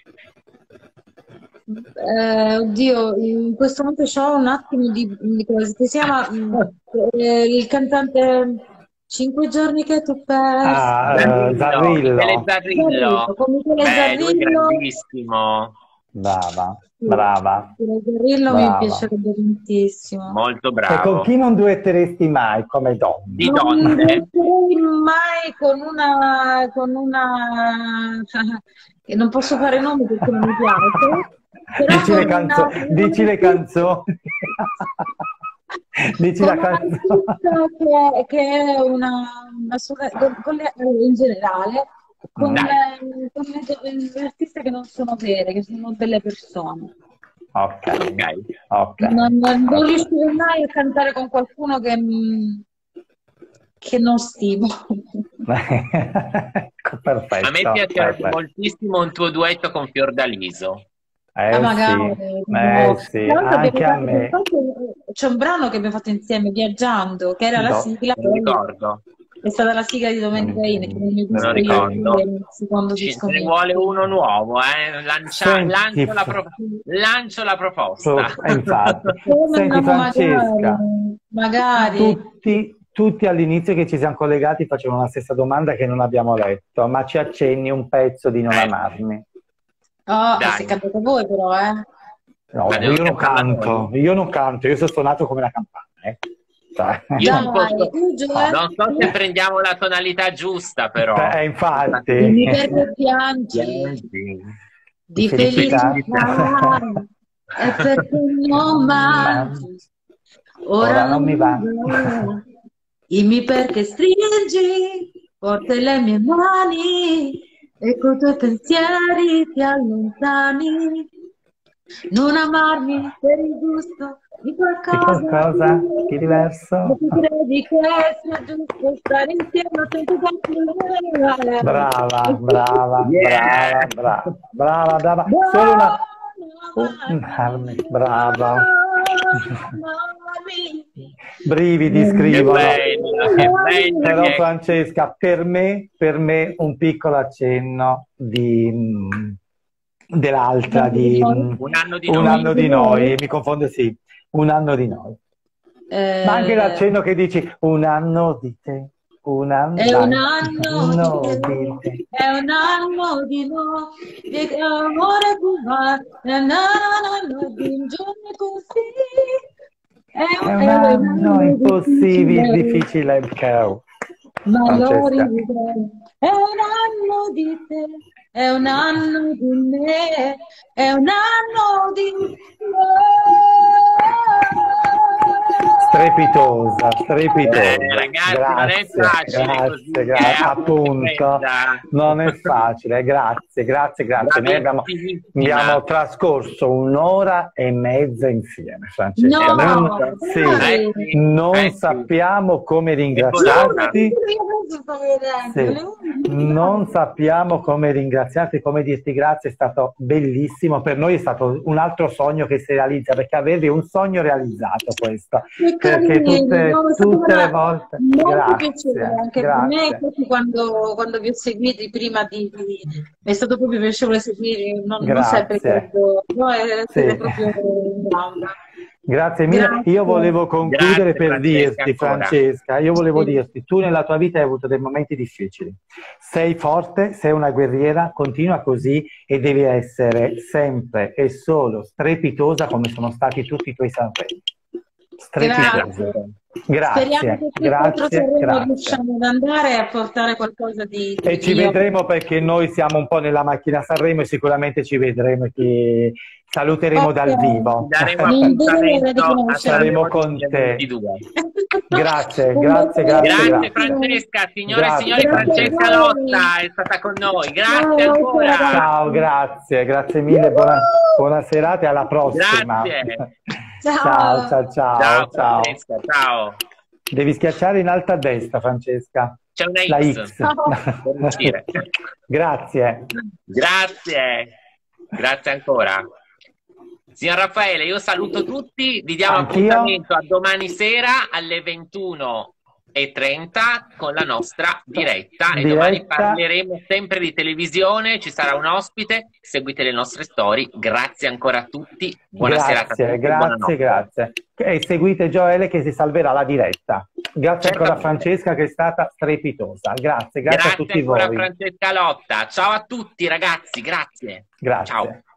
Oddio, in questo momento c'ho un attimo di cosa si chiama il cantante 5 giorni che tu persi. Zarrillo. Michele Zarrillo. Con Michele Lui è Zarrillo. grandissimo. Brava, Sì, brava. Michele Zarrillo mi Brava. piacerebbe tantissimo. Molto E con bravo. chi non duetteresti mai come donna? Di Non donne. duetterei mai con una che non posso fare nomi perché non mi piace. Però Dici le, con dici le canzoni. Dici la con canzone. un'artista che è in generale con le artiste che non sono vere, che sono delle persone. Ok. Non riuscirei mai a cantare con qualcuno che non stimo. Perfetto. A me piacerebbe moltissimo un tuo duetto con Fiordaliso. Magari, sì, anche a me. C'è un brano che abbiamo fatto insieme, Viaggiando, che era la sigla. Non ricordo. È stata la sigla di Domenica In, che nel mio Non disco ricordo. il secondo disco Ce ne mio. vuole uno nuovo, lancio la proposta. Infatti. Senti Francesca, magari. Tutti all'inizio che ci siamo collegati facevano la stessa domanda che non abbiamo letto, ma ci accenni un pezzo di Non amarmi. Se cantate voi però, No, io non canto, io sono suonato come una campana. Io non so se prendiamo la tonalità giusta, però. Infatti. Dimmi perché piangi di felicità e perché non mangi. Ora non mi va. Dimmi perché stringi forte le mie mani e con i tuoi pensieri ti allontani. Non amarmi per il gusto di qualcosa di diverso. Tu credi che sia giusto stare insieme a tempo brava. Solo una brava. Brividi scrivono. Però Francesca, per me un piccolo accenno dell'altra di Un anno di noi, mi confondo, sì, Un anno di noi. Ma anche l'accenno che dici un anno di te, un anno è un anno di te, è un anno di no, di amore cubano, è un anno di un giorno così, è un anno impossibile, difficile il caro. Ma lo rivedrei, è un anno di te, è un anno di me, è un anno di strepitosa. Ragazzi, grazie, non è facile così. Grazie, appunto, non è facile. Grazie. Noi abbiamo trascorso un'ora e mezza insieme, Francesca. Non sappiamo come ringraziarti. Non sappiamo come ringraziarti, come dirti grazie, è stato bellissimo. Per noi è stato un altro sogno che si realizza, perché avevi un sogno realizzato questo. Perché tutte le volte molto piacere anche per me, quando vi ho seguiti prima è stato proprio piacevole seguirvi, non sempre credo, siete proprio in gamba. Grazie mille. Io volevo concludere per dirti, Francesca, tu nella tua vita hai avuto dei momenti difficili. Sei forte, sei una guerriera, continua così e devi essere sempre e solo strepitosa come sono stati tutti i tuoi Sanremo. Speriamo che riusciamo ad andare a portare qualcosa di e ci vedremo, perché noi siamo un po' nella macchina Sanremo e sicuramente ci vedremo e ti saluteremo dal vivo. Saremo con te. Grazie Francesca, signore e signori, Francesca Lotta è stata con noi. Grazie ancora. Ciao, grazie mille, buona serata e alla prossima. Grazie. Ciao, ciao, ciao, ciao. Francesca, ciao. Devi schiacciare in alto a destra, Francesca. C'è una La X. X. Per uscire. Grazie. Grazie. Grazie ancora. Signor Raffaele, io saluto tutti, vi diamo appuntamento a domani sera alle 21:30 con la nostra diretta. E domani parleremo sempre di televisione, ci sarà un ospite, seguite le nostre storie. Grazie ancora a tutti, buona serata a tutti. Grazie. E seguite Joele che si salverà la diretta. Grazie ancora a Francesca che è stata strepitosa. Grazie a tutti voi. Grazie ancora a Francesca Lotta. Ciao a tutti ragazzi, grazie. Grazie. Ciao.